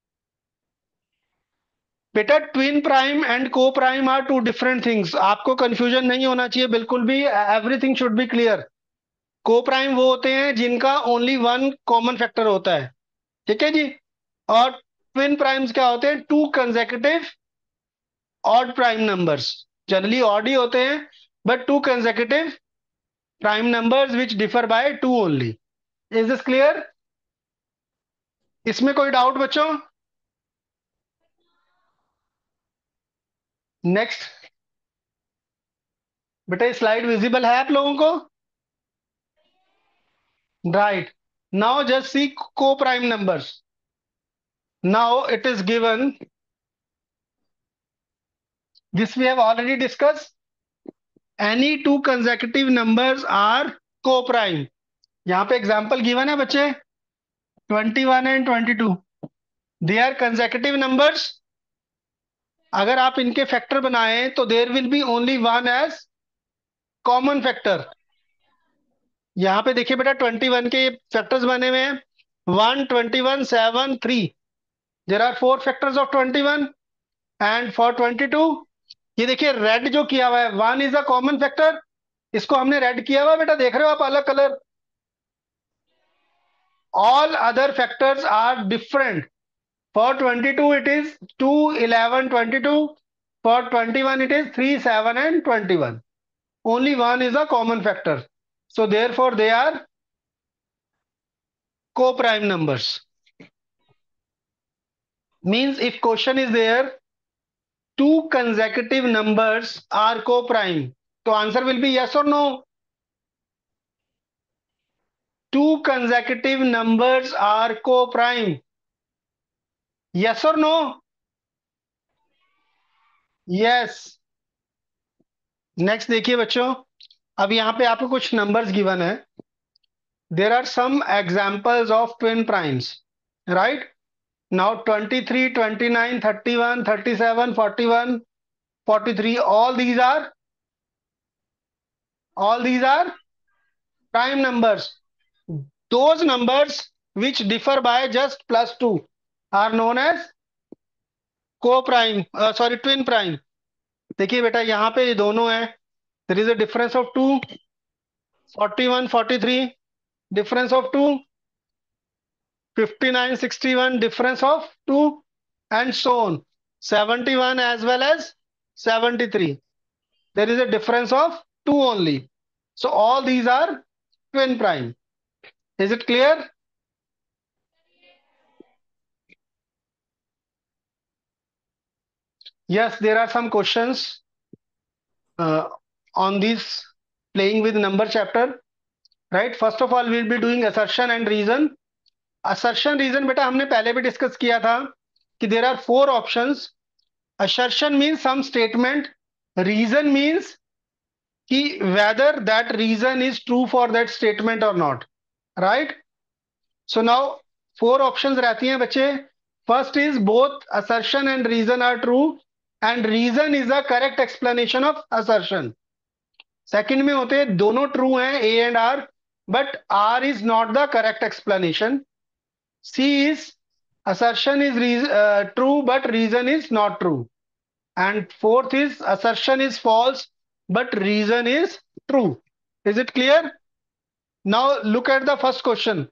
बेटा twin prime and coprime are two different things. आपको confusion नहीं होना चाहिए बिल्कुल भी. Everything should be clear. Coprime वो होते हैं जिनका ओनली वन कॉमन फैक्टर होता है, ठीक है जी. और ट्विन प्राइम्स क्या होते हैं? Two consecutive odd prime numbers. Generally odd ही होते हैं, but two consecutive prime numbers which differ by two only. Is this clear? इसमें कोई डाउट बच्चों? नेक्स्ट बेटा, स्लाइड विजिबल है आप लोगों को? Right. Now just see coprime numbers. Now it is given, this we have already discussed. Any two consecutive numbers are co-prime. यहाँ पे एग्जाम्पल गिवन है बच्चे, twenty-one and twenty-two. They are consecutive numbers. अगर आप इनके factor बनाएं तो there will be only one as common factor. यहाँ पे देखिए बेटा, twenty-one के फैक्टर्स बने हुए हैं, one, twenty-one, seven, three. There are four factors of twenty-one. And for twenty-two, ये देखिए रेड जो किया हुआ है, one is a common factor. इसको हमने रेड किया हुआ बेटा, देख रहे हो आप अलग colour. All other factors are different. For twenty-two it is two, eleven, twenty-two. For twenty-one it is three, seven and twenty-one. Only one is a common factor. So therefore they are co-prime numbers. Means if question is there, two consecutive numbers are co-prime, so answer will be yes or no? Two consecutive numbers are co-prime. Yes or no? Yes. Next देखिए बच्चों, अब यहाँ पे आपको कुछ numbers given है. There are some examples of twin primes, right. Now twenty-three, twenty-nine, thirty-one, thirty-seven, forty-one, forty-three, all these are all these are prime numbers. Those numbers which differ by just plus two are known as co-prime, uh, sorry twin prime. देखिए बेटा, यहाँ पे ये दोनों है. There is a difference of two. forty-one, forty-three, difference of two. fifty-nine, sixty-one, difference of two, and so on. seventy-one as well as seventy-three. There is a difference of two only. So all these are twin prime. Is it clear? Yes, there are some questions uh, on this playing with number chapter, right? First of all, we'll be doing assertion and reason. Assertion reason बेटा हमने पहले भी discuss किया था कि there are four options. Assertion means some statement. Reason means कि whether that reason is true for that statement or not, right? So now four options रहती हैं बच्चे. First is both assertion and reason are true, and reason is the correct explanation of assertion. Second में होते हैं दोनों true हैं A and R, but R is not the correct explanation. C is assertion is reas- uh, true but reason is not true. And fourth is assertion is false but reason is true. Is it clear? Now look at the first question.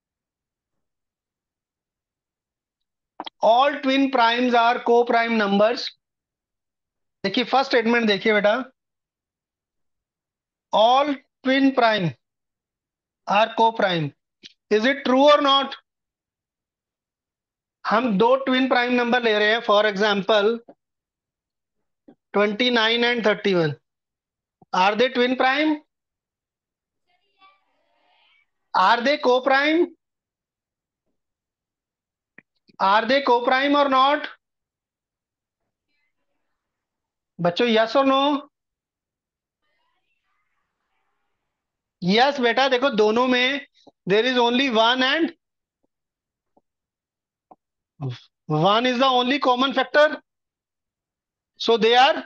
All twin primes are co-prime numbers. देखिए first statement देखिए बेटा. All twin prime are co-prime. Is it true or not? हम दो twin prime number ले रहे हैं, for example twenty nine and thirty one. Are they twin prime? Are they coprime? Are they coprime और not? बच्चों yes और no? Yes बेटा, देखो दोनों में there is only one and one is the only common factor, so they are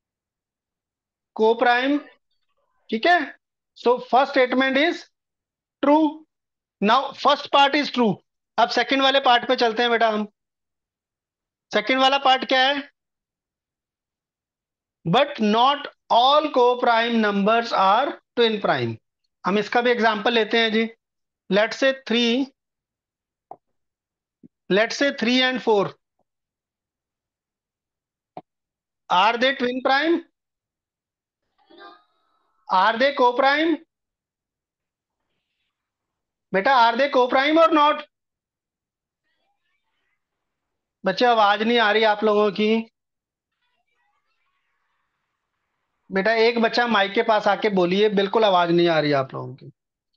coprime. ठीक है, so first statement is true. Now first part is true. अब सेकंड वाले पार्ट पे चलते हैं बेटा हम. सेकंड वाला पार्ट क्या है? But not all coprime numbers are twin prime. हम इसका भी एग्जांपल लेते हैं जी. Let's say three, let's say three and four, are they twin prime? Are they coprime? बेटा आर दे को प्राइम और नॉट? बच्चे आवाज नहीं आ रही आप लोगों की. बेटा एक बच्चा माइक के पास आके बोलिए, बिल्कुल आवाज नहीं आ रही आप लोगों की.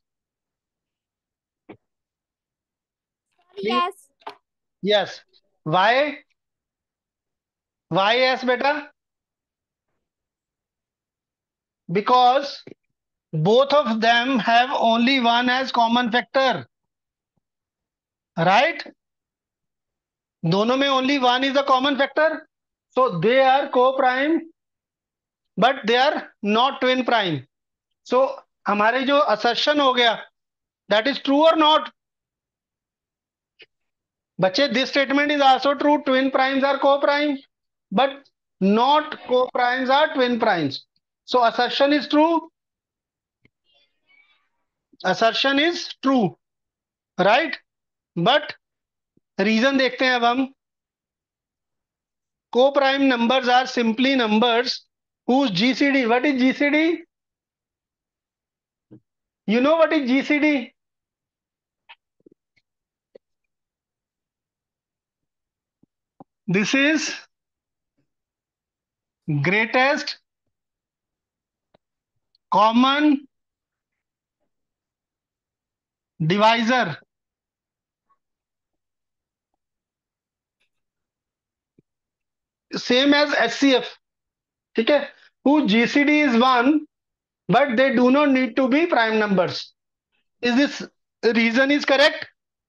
Yes. Yes. Why? Why yes बेटा? Because both of them have only one as common factor, right? दोनों में only one is a common factor, so they are co-prime but they are not twin prime. So हमारे जो assertion हो गया, that is true or not? बच्चे this statement is also true. Twin primes are co-prime but not co-primes are twin primes. So assertion is true. Assertion is true, right? But reason देखते हैं अब हम. Co-prime numbers are simply numbers whose G C D. What is G C D? You know what is G C D? This is greatest common divisor. Same as H C F. ठीक है, whose G C D is one but they do not need to be prime numbers. Is this reason is correct?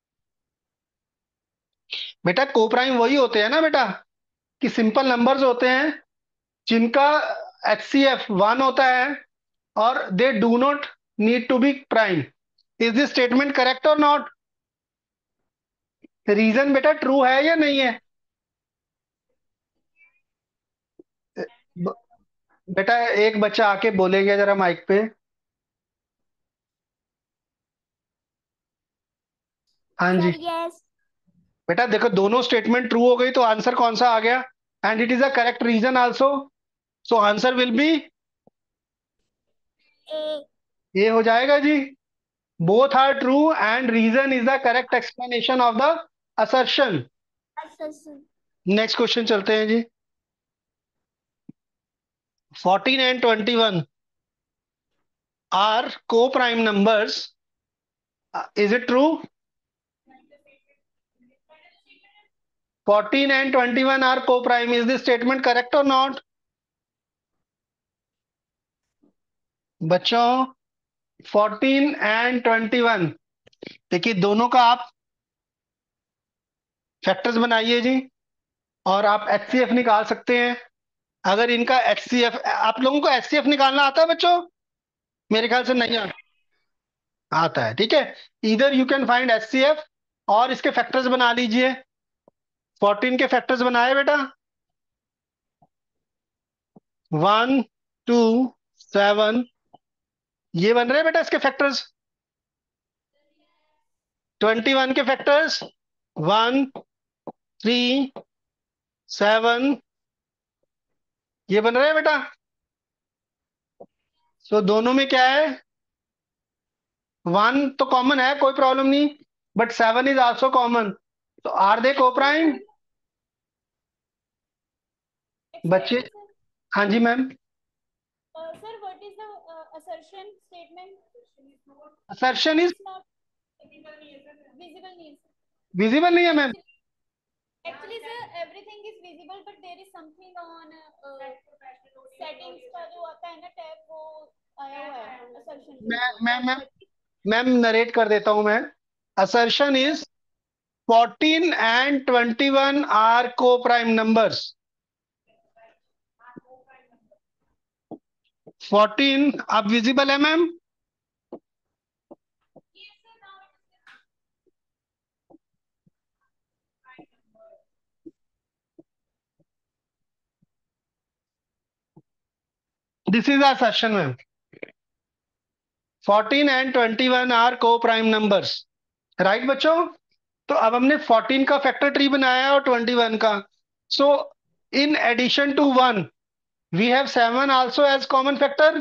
बेटा को prime वही होते हैं ना बेटा, कि सिंपल नंबर्स होते हैं जिनका H C F वन होता है और they do not need to be prime. Is this statement correct or not? Reason बेटा ट्रू है या नहीं है? ब- बेटा एक बच्चा आके बोलेगा जरा माइक पे. हाँ जी. Sir, yes. बेटा देखो दोनों स्टेटमेंट ट्रू हो गई तो आंसर कौन सा आ गया? And it is a correct reason also, so answer will be A. ये हो जाएगा जी. Both are true and reason is the correct explanation of the assertion. Assertion. Next question चलते हैं जी. fourteen and twenty-one are co-prime numbers. Uh, is it true? fourteen and twenty-one are co-prime. Is this statement correct or not? बच्चों, fourteen and twenty-one, देखिए दोनों का आप factors बनाइए जी, और आप एचसीएफ निकाल सकते हैं। अगर इनका एचसीएफ, आप लोगों को एचसीएफ निकालना आता है बच्चों? मेरे ख्याल से नहीं आता आता है, ठीक है। इधर यू कैन फाइंड एचसीएफ और इसके फैक्टर्स बना लीजिए। फोर्टीन के फैक्टर्स बनाए बेटा? वन, टू, सेवन, ये बन रहे हैं बेटा इसके फैक्टर्स। ट्वेंटी वन के फैक्टर्स वन, थ्री, सेवन, ये बन रहे हैं बेटा। सो so, दोनों में क्या है? वन तो कॉमन है, कोई प्रॉब्लम नहीं, but seven is also common. तो आर दे को प्राइम? बच्चे, हाँ जी ma'am. Sir what is the assertion statement? Assertion is visible नहीं है। विजिबल नहीं है ma'am. Actually sir everything is visible but there is something on settings का जो आता है ना टैब, वो आया हुआ है असर्शन के मैं ऊपर। मैं मैं मैम नरेट कर देता हूं मैं। Assertion is fourteen and twenty one are coprime numbers. Fourteen अब विजिबल है ma'am? This is assertion ma'am. Fourteen and twenty one are coprime numbers, right बच्चों? तो अब हमने फोर्टीन का फैक्टर ट्री बनाया और ट्वेंटी वन का। So in addition to one we have seven also as common factor.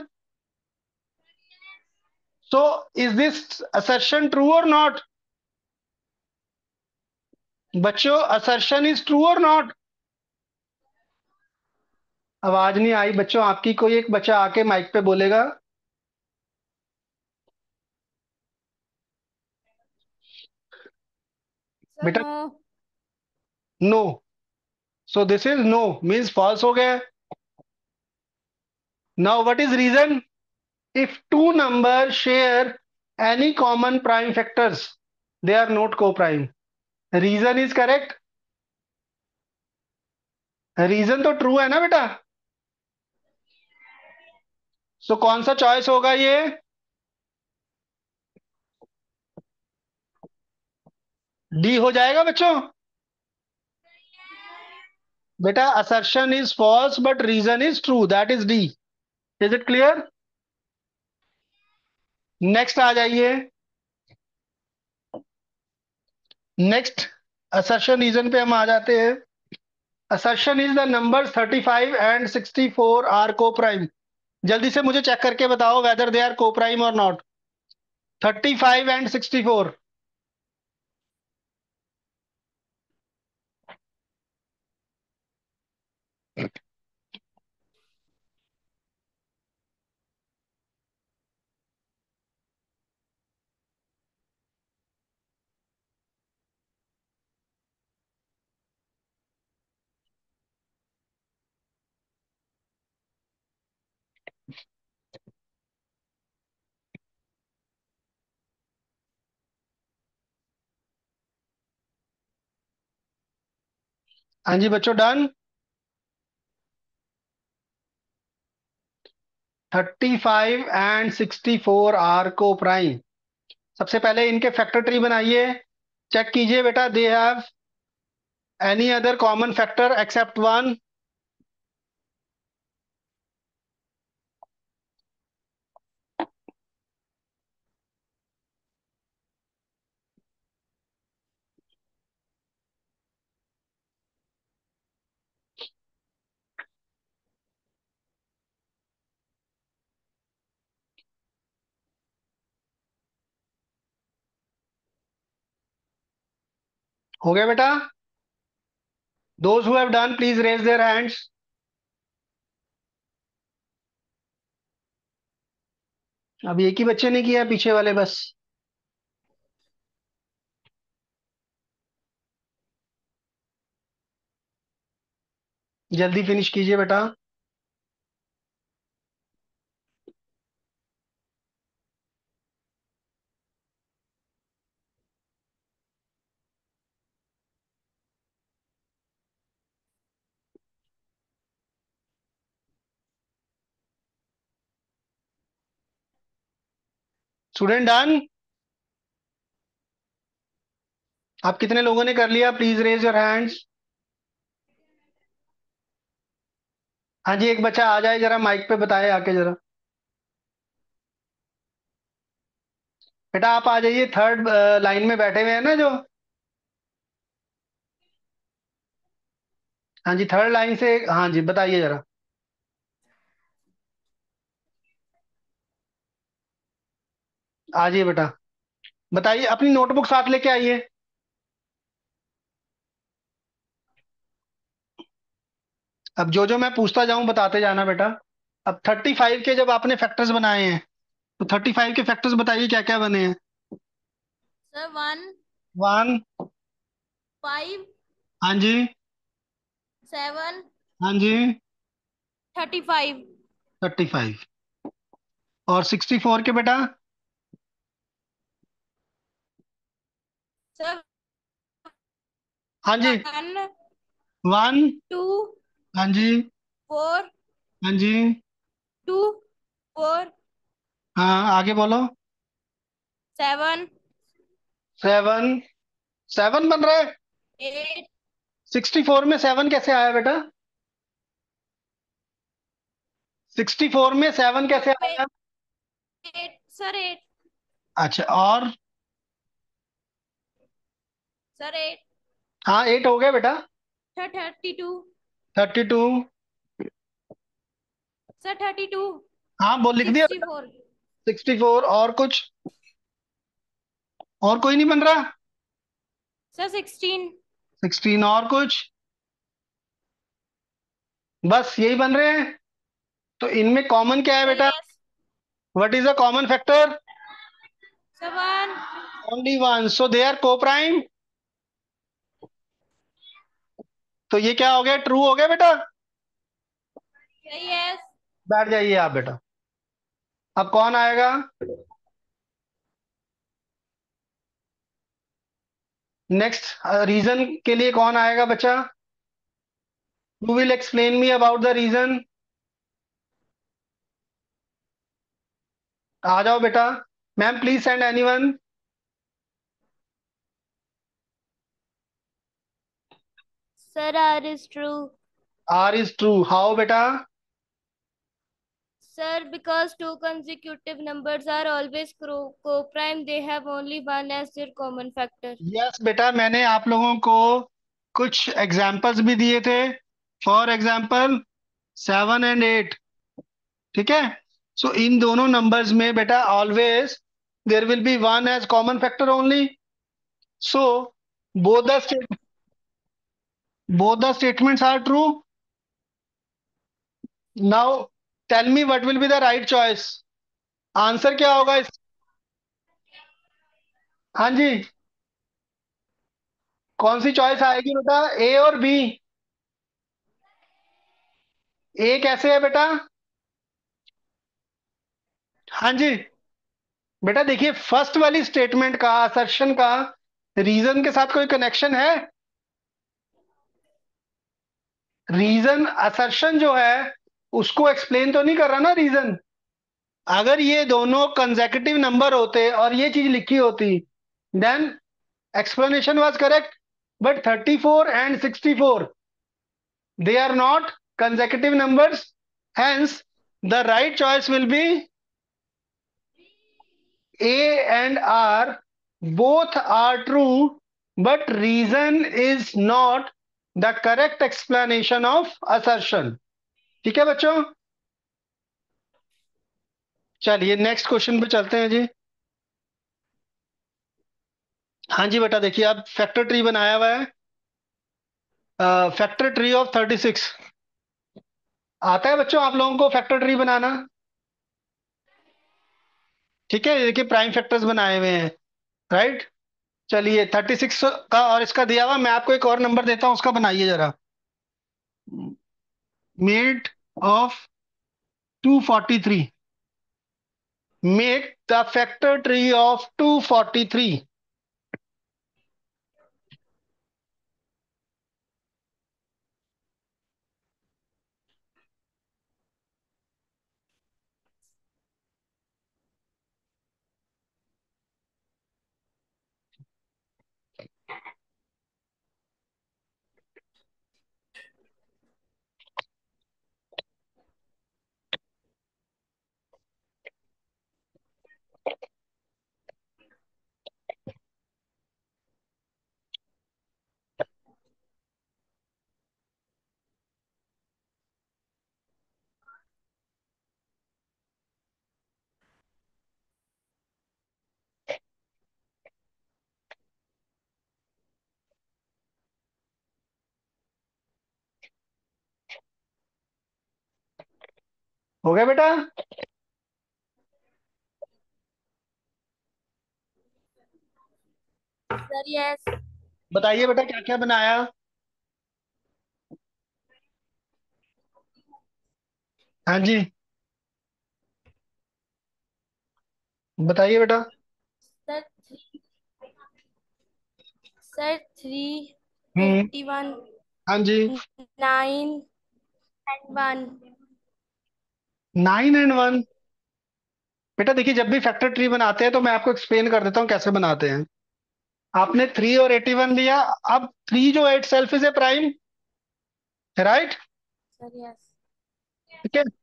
So is this assertion true और not? बच्चों, असर्शन इज ट्रू और नॉट? आवाज नहीं आई बच्चों आपकी, कोई एक बच्चा आके माइक पे बोलेगा। बेटा no. So this is no, means false हो गया। Now what is reason? If two number share any common prime factors they are not coprime. Reason is correct. Reason तो ट्रू है ना बेटा? सो so, कौन सा चॉइस होगा ये? डी हो जाएगा बच्चों। बेटा assertion is false but reason is true, that is D. Is it clear? Next आ जाइए। नेक्स्ट असर्शन रीजन पे हम आ जाते हैं। Assertion is the number thirty five and sixty four are coprime. जल्दी से मुझे चेक करके बताओ whether they are coprime और not. Thirty five and sixty four. हाँ जी बच्चों, done. Thirty five and sixty four are को प्राइम। सबसे पहले इनके फैक्टर ट्री बनाइए। चेक कीजिए बेटा, they have any other common factor except one. हो गया बेटा? Those who have done please raise their hands. अब एक ही बच्चे ने किया, पीछे वाले बस। जल्दी फिनिश कीजिए बेटा। Student done? आप कितने लोगों ने कर लिया? Please raise your hands. हाँ जी, एक बच्चा आ जाए जरा, माइक पे बताए आके जरा। बेटा आप आ जाइए, थर्ड लाइन में बैठे हुए हैं ना जो। हाँ जी, थर्ड लाइन से। हाँ जी, बताइए जरा। आ जाइए बेटा, बताइए। अपनी नोटबुक साथ लेके आइए। अब जो जो मैं पूछता जाऊं बताते जाना बेटा। अब थर्टी फाइव के जब आपने फैक्टर्स बनाए हैं, तो थर्टी फाइव के फैक्टर्स बताइए क्या क्या बने हैं। Sir one, one. फाइव, हाँ जी। सेवन, हाँ जी। Thirty five. Thirty five. और सिक्सटी फोर के बेटा। सर हाँ जी। One, one. टू, हाँ जी। फोर, हाँ जी। टू, फोर, हाँ, आगे बोलो। Seven, seven. सेवन बन रहा है? एट, सिक्सटी फोर में सेवन कैसे आया बेटा? सिक्सटी फोर में सेवन कैसे आया? एट, सर एट, अच्छा, और? सर एट, हाँ, एट हो गया बेटा। Sir thirty two, thirty two. Sir thirty two, हाँ, वो लिख दिया सिक्सटी बेटा। Four, sixty four. और कुछ? और कोई नहीं बन रहा? Sir sixteen, sixteen. और कुछ? बस यही बन रहे हैं? तो इनमें कॉमन क्या है सर बेटा? Yes, what is a common factor? Sir one, only one, so they are coprime. तो ये क्या हो गया? ट्रू हो गया बेटा। सर यस, बैठ जाइए आप बेटा। अब कौन आएगा? नेक्स्ट रीजन के लिए कौन आएगा बच्चा? Who will explain me about the reason? आ जाओ बेटा। Ma'am please send anyone. Sir R is true. R is true, how बेटा? Sir, because two consecutive numbers are always co- co-prime, they have only one as their common factor. Yes बेटा, मैंने आप लोगों को कुछ एग्जाम्पल्स भी दिए थे। For example seven and eight. ठीक है। सो इन दोनों नंबर्स में बेटा always there will be one as common factor only. So both the state both the statements are true. Now tell me what will be the right choice. Answer क्या होगा इस? हाँ जी, कौन सी चॉइस आएगी बेटा? ए और बी? ए कैसे है बेटा? हाँ जी। बेटा देखिए, फर्स्ट वाली स्टेटमेंट का, असर्शन का रीजन के साथ कोई कनेक्शन है? रीजन असर्शन जो है उसको एक्सप्लेन तो नहीं कर रहा ना रीजन। अगर ये दोनों कंसेक्यूटिव नंबर होते और ये चीज लिखी होती, then explanation was correct. But thirty-four and sixty-four, they are not consecutive numbers. Hence the right choice will be A and R. Both are true, but reason is not the correct explanation of assertion. ठीक है बच्चों? चलिए next question पे चलते हैं जी। हाँ जी बेटा, देखिए अब फैक्टर ट्री बनाया हुआ है। Factor tree of thirty six. आता है बच्चों आप लोगों को फैक्टर ट्री बनाना? ठीक है, देखिए प्राइम फैक्टर्स बनाए हुए हैं, राइट। चलिए थर्टी सिक्स का और इसका दिया हुआ, मैं आपको एक और नंबर देता हूँ, उसका बनाइए जरा। Made of two forty three, make the factor tree of two forty three. हो गया बेटा? Sir yes. बताइए बेटा क्या क्या बनाया। हाँ जी, बताइए बेटा। Sir three sir three hmm. Eighty one हाँ जी। Nine and one. Nine and one. बेटा देखिए, जब भी फैक्टर ट्री बनाते हैं तो मैं आपको एक्सप्लेन कर देता हूँ कैसे बनाते हैं। आपने थ्री और एटी वन लिया, अब थ्री जो है itself is a prime, right. Sir yes. ठीक है,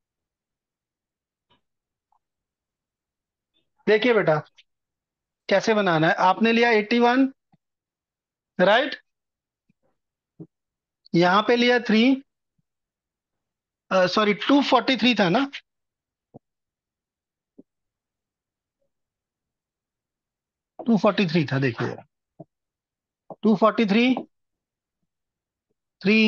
देखिए बेटा कैसे बनाना है। आपने लिया एटी वन, राइट, यहाँ पे लिया three, sorry two forty three था ना, टू फोर्टी थ्री था, देखिए two forty three, three,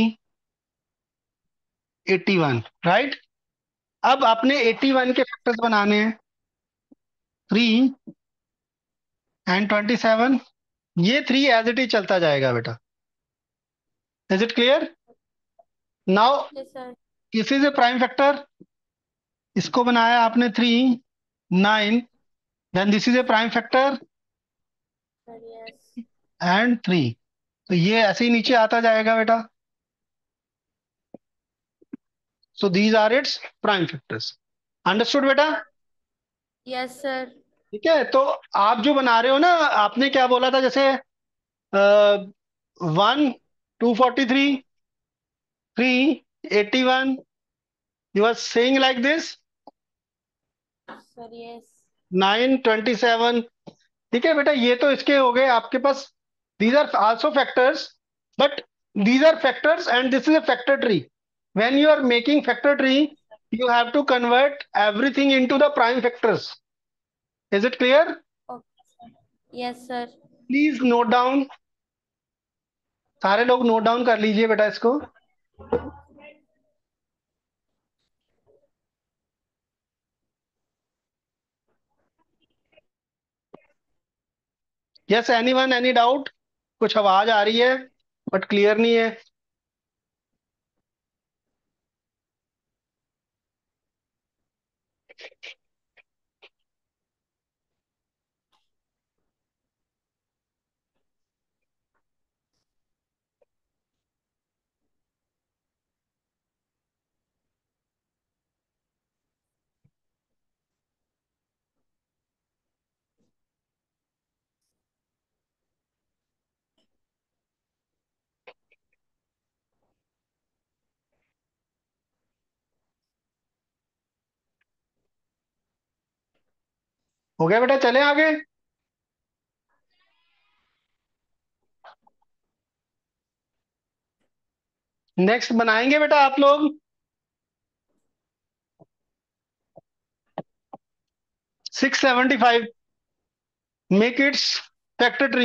eighty one, right. अब आपने एटी वन के फैक्टर्स बनाने हैं, थ्री एंड ट्वेंटी सेवन। ये थ्री एज इट इज चलता जाएगा बेटा। Is it clear? Now okay sir. This is a prime factor, इसको बनाया आपने three, nine, then this is a prime factor sir yes. And three. तो ये ऐसे ही नीचे आता जाएगा बेटा। So these are its prime factors. Understood बेटा? Yes sir. ठीक है, तो आप जो बना रहे हो ना, आपने क्या बोला था, जैसे one, two forty three, three, eighty one, you are saying like this, sir yes. Nine twenty seven. ठीक है बेटा, ये तो इसके हो गए आपके पास। These are also factors, but these are factors and this is a factor tree. When you are making factor tree, you have to convert everything into the prime factors. Is it clear? Okay sir. Yes sir. Please note down. सारे लोग note down कर लीजिए बेटा इसको. Yes, anyone, any doubt? कुछ आवाज आ रही है बट क्लियर नहीं है. हो गया बेटा, चले आगे. नेक्स्ट बनाएंगे बेटा आप लोग six seventy five. Make its factor tree.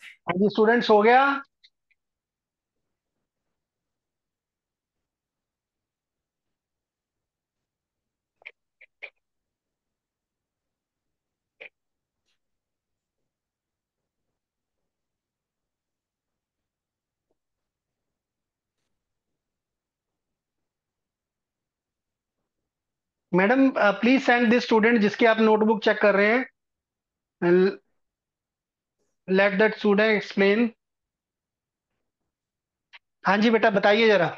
हाँ जी स्टूडेंट्स, हो गया? Madam please send this student जिसकी आप नोटबुक चेक कर रहे हैं, लेट दैट स्टूडेंट एक्सप्लेन। हाँ जी बेटा बताइए जरा।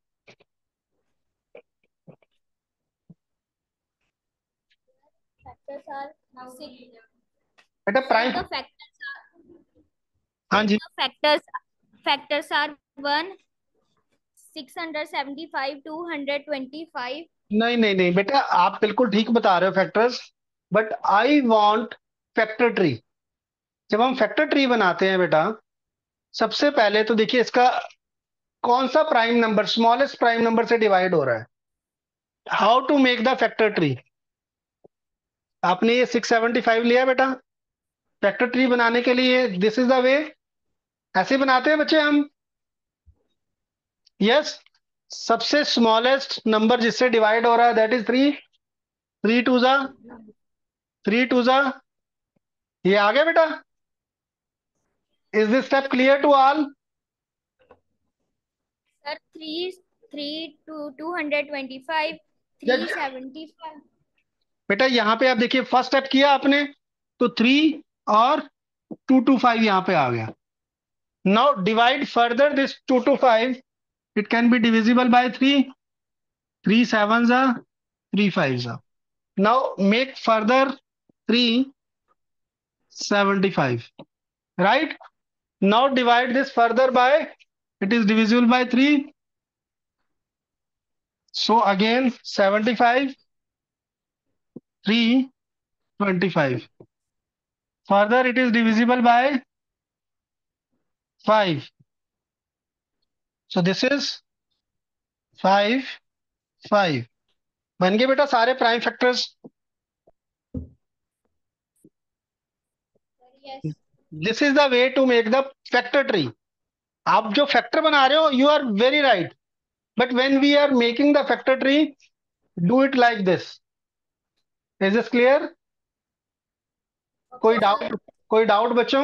Factors are six. बेटा Sir, prime. the factors are हाँ sir, जी। the factors factors are one, six hundred seventy-five, two hundred twenty-five. नहीं नहीं नहीं बेटा, आप बिल्कुल ठीक बता रहे हो factors, but I want factor tree. जब हम फैक्टर ट्री बनाते हैं बेटा, सबसे पहले तो देखिए इसका कौन सा prime number smallest prime number से डिवाइड हो रहा है। How to make the factor tree. आपने ये सिक्स सेवेंटी फाइव लिया बेटा, फैक्टर ट्री बनाने के लिए दिस इज द वे। ऐसे बनाते हैं बच्चे हम। यस, सबसे स्मॉलेस्ट नंबर जिससे डिवाइड हो रहा है that is three. Three two जा थ्री टू जा ये आ गया बेटा। Is this step clear to all? Sir, three three to two hundred twenty-five, three seventy-five. बेटा यहाँ पे आप देखिए फर्स्ट स्टेप किया आपने, तो थ्री और टू टू फाइव यहाँ पे आ गया। Now divide further this two two five, it can be divisible by three. Three seven जा थ्री फाइव जा। Now make further three seventy five, right? Now divide this further by, it is divisible by three, so again seventy-five, three twenty-five. Further it is divisible by five, so this is five five। बन गए बेटा सारे prime factors. Yes. This is the way to make the factor tree. आप जो factor बना रहे हो you are very right, but when we are making the factor tree, do it like this. Is this clear? कोई Okay, sir. Doubt? कोई doubt बच्चों?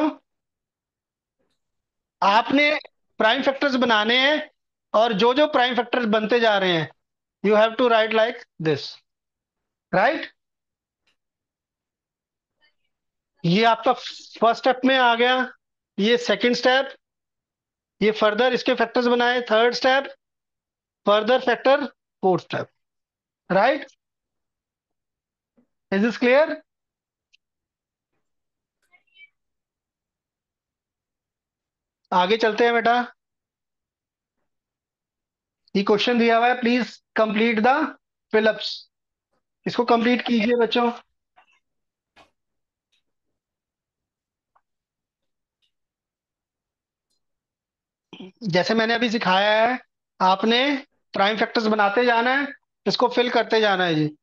आपने prime factors बनाने हैं, और जो जो प्राइम फैक्टर्स बनते जा रहे हैं you have to write like this, right? ये आपका फर्स्ट स्टेप में आ गया, ये सेकंड स्टेप, ये फर्दर इसके फैक्टर्स बनाए third step, further factor fourth step, right? Is this clear? आगे चलते हैं बेटा। ये क्वेश्चन दिया हुआ है, प्लीज कंप्लीट द फिलअप्स। इसको कंप्लीट कीजिए बच्चों। जैसे मैंने अभी सिखाया है, आपने प्राइम फैक्टर्स बनाते जाना है, इसको फिल करते जाना है जी।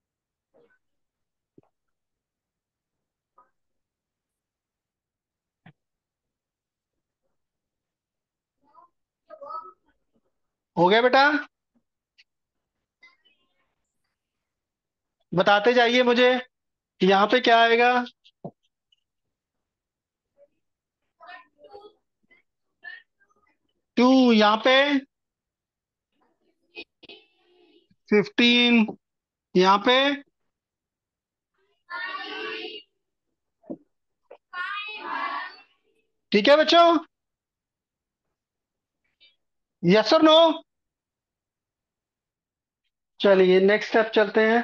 हो गया बेटा? बताते जाइए मुझे, यहाँ पे क्या आएगा? टू, यहाँ पे फिफ्टीन, यहाँ पे ठीक है बच्चों? यस और नो? चलिए नेक्स्ट स्टेप चलते हैं।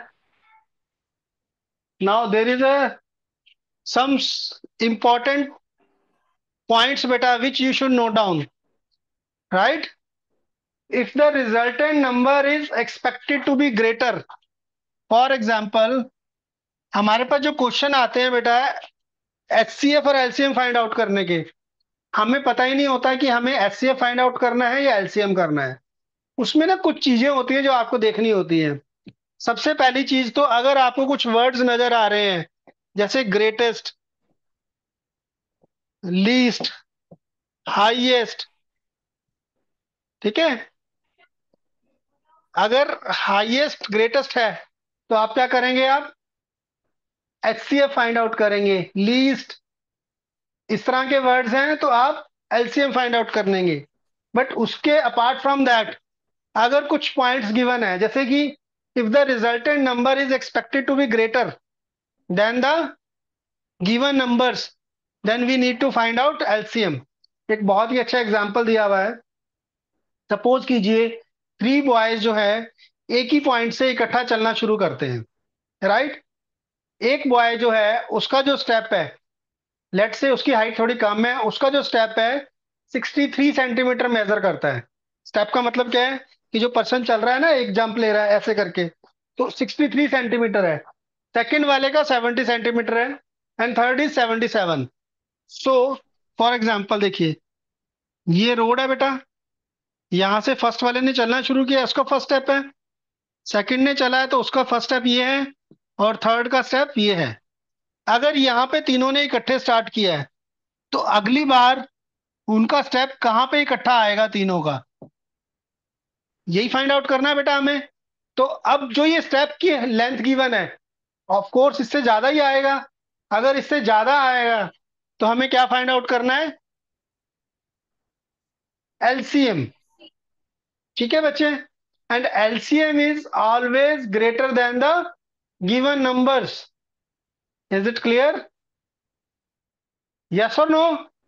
Now there is a some important points बेटा which you should note down, right? If the resultant number is expected to be greater, for example हमारे पास जो क्वेश्चन आते हैं बेटा एच सी एफ और एलसीएम फाइंड आउट करने के, हमें पता ही नहीं होता कि हमें H C F find out करना है या एलसीएम करना है। उसमें ना कुछ चीजें होती हैं जो आपको देखनी होती हैं। सबसे पहली चीज तो, अगर आपको कुछ वर्ड्स नजर आ रहे हैं जैसे ग्रेटेस्ट, लीस्ट, हाईएस्ट, ठीक है। अगर हाईएस्ट ग्रेटेस्ट है तो आप क्या करेंगे, आप एचसीएफ फाइंड आउट करेंगे। लीस्ट, इस तरह के वर्ड्स हैं तो आप एलसीएम फाइंड आउट कर लेंगे। बट उसके अपार्ट फ्रॉम दैट, अगर कुछ पॉइंट्स गिवन है, जैसे कि if the resultant number is expected to be greater than the given numbers, then we need to find out LCM. एक बहुत ही अच्छा एग्जांपल दिया हुआ है। सपोज कीजिए थ्री बॉयज जो है एक ही पॉइंट से इकट्ठा चलना शुरू करते हैं, राइट। एक बॉय जो है उसका जो स्टेप है, लेट से उसकी हाइट थोड़ी कम है, उसका जो स्टेप है सिक्सटी थ्री सेंटीमीटर मेजर करता है। स्टेप का मतलब क्या है कि जो पर्सन चल रहा है ना, एक जंप ले रहा है ऐसे करके, तो सिक्सटी थ्री सेंटीमीटर है। सेकंड वाले का सेवेंटी सेंटीमीटर है, and third is seventy seven. So for example देखिए, ये रोड है बेटा, यहां से फर्स्ट वाले ने चलना शुरू किया, उसका फर्स्ट स्टेप है। सेकंड ने चला है तो उसका फर्स्ट स्टेप ये है, और थर्ड का स्टेप ये है। अगर यहाँ पे तीनों ने इकट्ठे स्टार्ट किया है तो अगली बार उनका स्टेप कहाँ पे इकट्ठा आएगा तीनों का, यही फाइंड आउट करना है बेटा हमें। तो अब जो ये स्टेप की लेंथ गिवन है, ऑफ कोर्स इससे ज्यादा ही आएगा। अगर इससे ज्यादा आएगा तो हमें क्या फाइंड आउट करना है, एलसीएम। ठीक है बच्चे, and LCM is always greater than the given numbers. Is it clear? Yes और नो?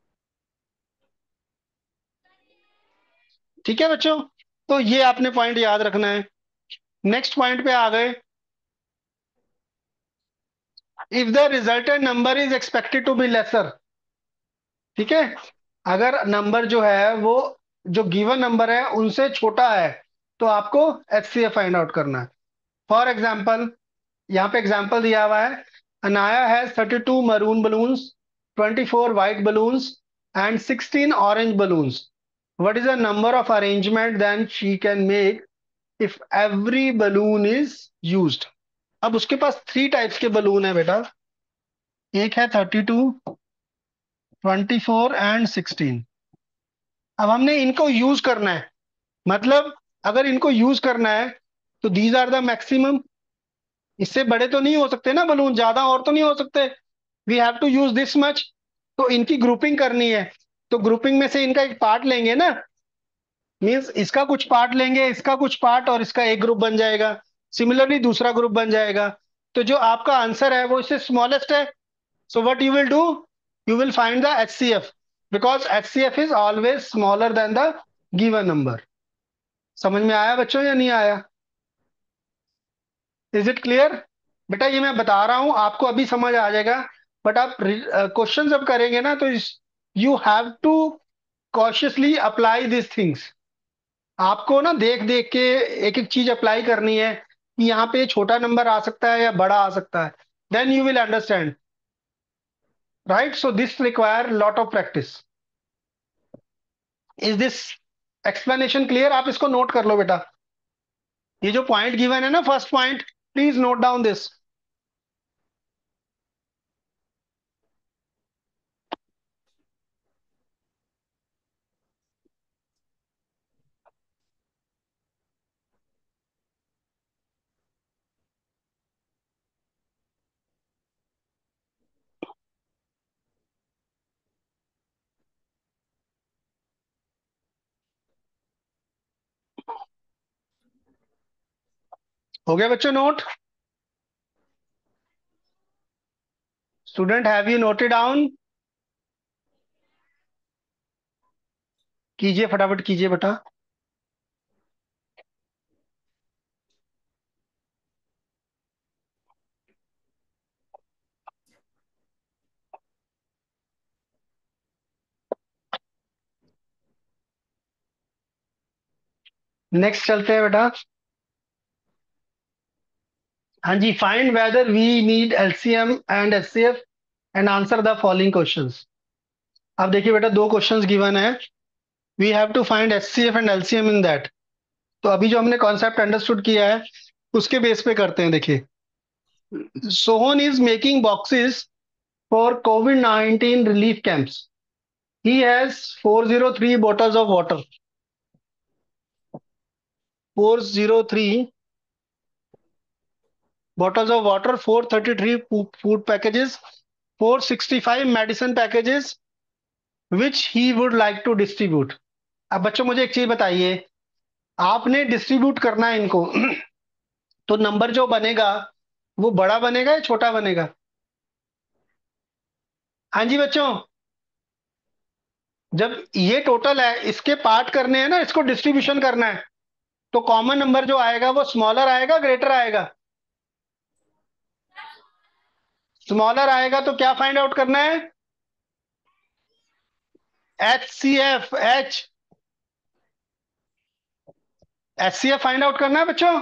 ठीक है बच्चों, तो ये आपने पॉइंट याद रखना है। नेक्स्ट पॉइंट पे आ गए। If the resultant number is expected to be lesser, ठीक है, अगर नंबर जो है वो जो गिवन नंबर है उनसे छोटा है तो आपको एचसीएफ फाइंड आउट करना है। फॉर एग्जाम्पल, यहाँ पे एग्जाम्पल दिया हुआ है, Anaya has thirty two maroon balloons, twenty four white balloons and sixteen orange balloons. What is the number of arrangement then she can make if every balloon is used. अब उसके पास three types के balloon है बेटा, एक है thirty two, twenty four and sixteen. अब हमने इनको यूज करना है, मतलब अगर इनको यूज करना है तो दीज आर द मैक्सिमम। इससे बड़े तो नहीं हो सकते ना बलून, ज्यादा और तो नहीं हो सकते। We have to use this much. तो इनकी ग्रुपिंग करनी है, तो ग्रुपिंग में से इनका एक पार्ट लेंगे ना, मीन्स इसका कुछ पार्ट लेंगे, इसका कुछ पार्ट, और इसका एक ग्रुप बन जाएगा। सिमिलरली दूसरा ग्रुप बन जाएगा। तो जो आपका आंसर है वो इससे स्मॉलेस्ट है। So what you will do, you will find the H C F because H C F is always smaller than the given number. समझ में आया बच्चों या नहीं आया? Is it clear? बेटा ये मैं बता रहा हूं आपको, अभी समझ आ जाएगा। बट आप क्वेश्चन जब करेंगे ना तो you have to cautiously apply this things. आपको ना देख देख के एक एक चीज अप्लाई करनी है कि यहाँ पे छोटा नंबर आ सकता है या बड़ा आ सकता है, then you will understand, right. So this require lot of practice. Is this explanation clear? आप इसको नोट कर लो बेटा, ये जो पॉइंट गिवन है ना, first point, please note down this. हो गया बच्चों note? Student have you noted down? कीजिए फटाफट कीजिए बेटा। नेक्स्ट चलते हैं बेटा। हाँ जी, find whether we need LCM and HCF and answer the following questions. अब देखिए बेटा, दो क्वेश्चंस गिवन है, we have to find HCF and LCM in that. तो अभी जो हमने कॉन्सेप्ट अंडरस्टूड किया है उसके बेस पे करते हैं। देखिए, Sohan is making boxes for COVID nineteen relief camps. he has four hundred three bottles of water. four hundred three bottles of water, four hundred thirty-three food packages, four hundred sixty-five medicine packages, which he would like to distribute. अब बच्चों मुझे एक चीज बताइए, आपने distribute करना है इनको, तो नंबर जो बनेगा वो बड़ा बनेगा या छोटा बनेगा? हाँ जी बच्चों, जब ये टोटल है, इसके पार्ट करने हैं ना, इसको डिस्ट्रीब्यूशन करना है, तो कॉमन नंबर जो आएगा वो स्मॉलर आएगा, ग्रेटर आएगा? स्मॉलर आएगा तो क्या फाइंड आउट करना है? H C F, H H C F find out करना है बच्चों,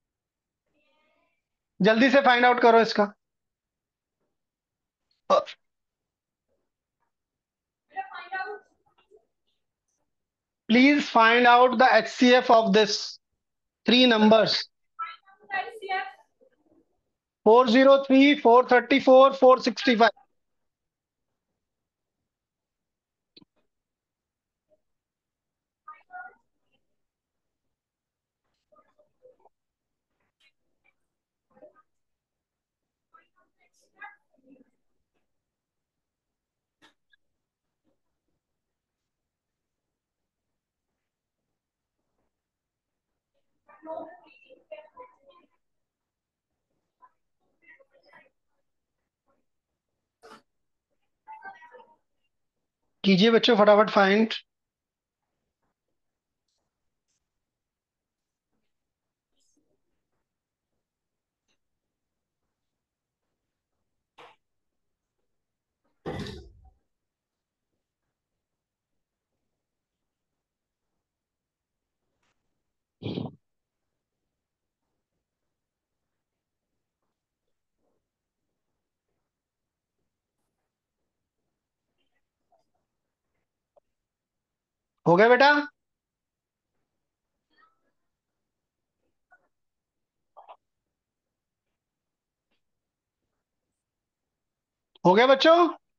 जल्दी से फाइंड आउट करो इसका। Please find out the H C F of this three numbers, four zero three, four thirty four, four sixty five. कीजिए बच्चों फटाफट फाइंड। हो गया बेटा? हो गया बच्चों?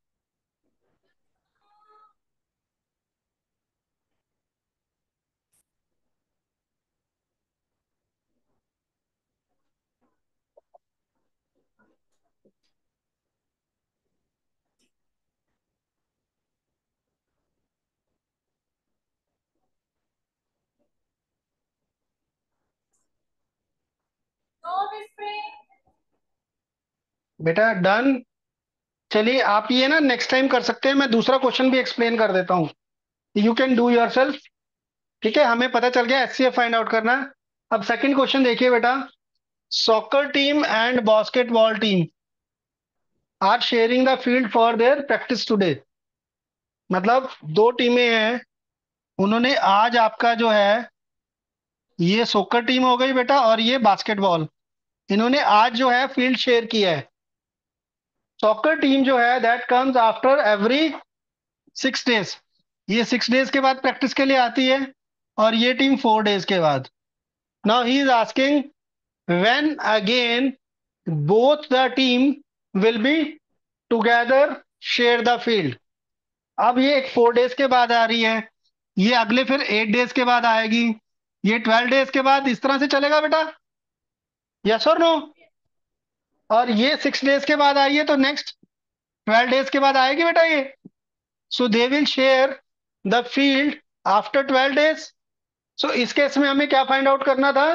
बेटा डन। चलिए आप ये ना नेक्स्ट टाइम कर सकते हैं, मैं दूसरा क्वेश्चन भी एक्सप्लेन कर देता हूँ, you can do yourself. ठीक है, हमें पता चल गया H C F find out करना है। अब सेकंड क्वेश्चन देखिए बेटा, soccer team and basketball team are sharing the field for their practice today. मतलब दो टीमें हैं, उन्होंने आज आपका जो है, ये सॉकर टीम हो गई बेटा और ये बास्केटबॉल, इन्होंने आज जो है फील्ड शेयर किया है। सॉकर टीम जो है that comes after every six days, ये सिक्स डेज के बाद प्रैक्टिस के लिए आती है, और ये टीम फोर डेज के बाद। Now he is asking when again both the team will be together share the field. अब ये एक फोर डेज के बाद आ रही है, ये अगले फिर एट डेज के बाद आएगी, ये ट्वेल्व डेज के बाद, इस तरह से चलेगा बेटा, यस और नो? और ये सिक्स डेज के बाद आई है तो नेक्स्ट ट्वेल्व डेज के बाद आएगी बेटा ये। So they will share the field after twelve days. So इस केस में हमें क्या फाइंड आउट करना था?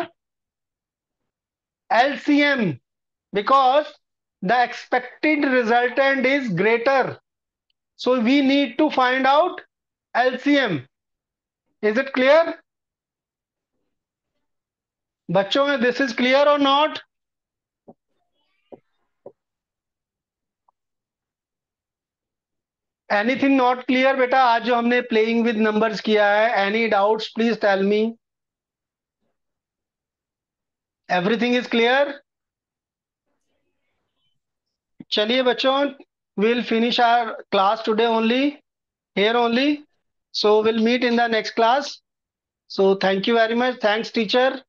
L C M, because the expected resultant is greater, so we need to find out L C M. Is it clear बच्चों में? This is clear और not? Anything not clear बेटा? आज जो हमने प्लेइंग विद नंबर्स किया है, any doubts please tell me. Everything is clear? चलिए बच्चों, we'll finish our class today only, here only. So we'll meet in the next class. So thank you very much. Thanks teacher.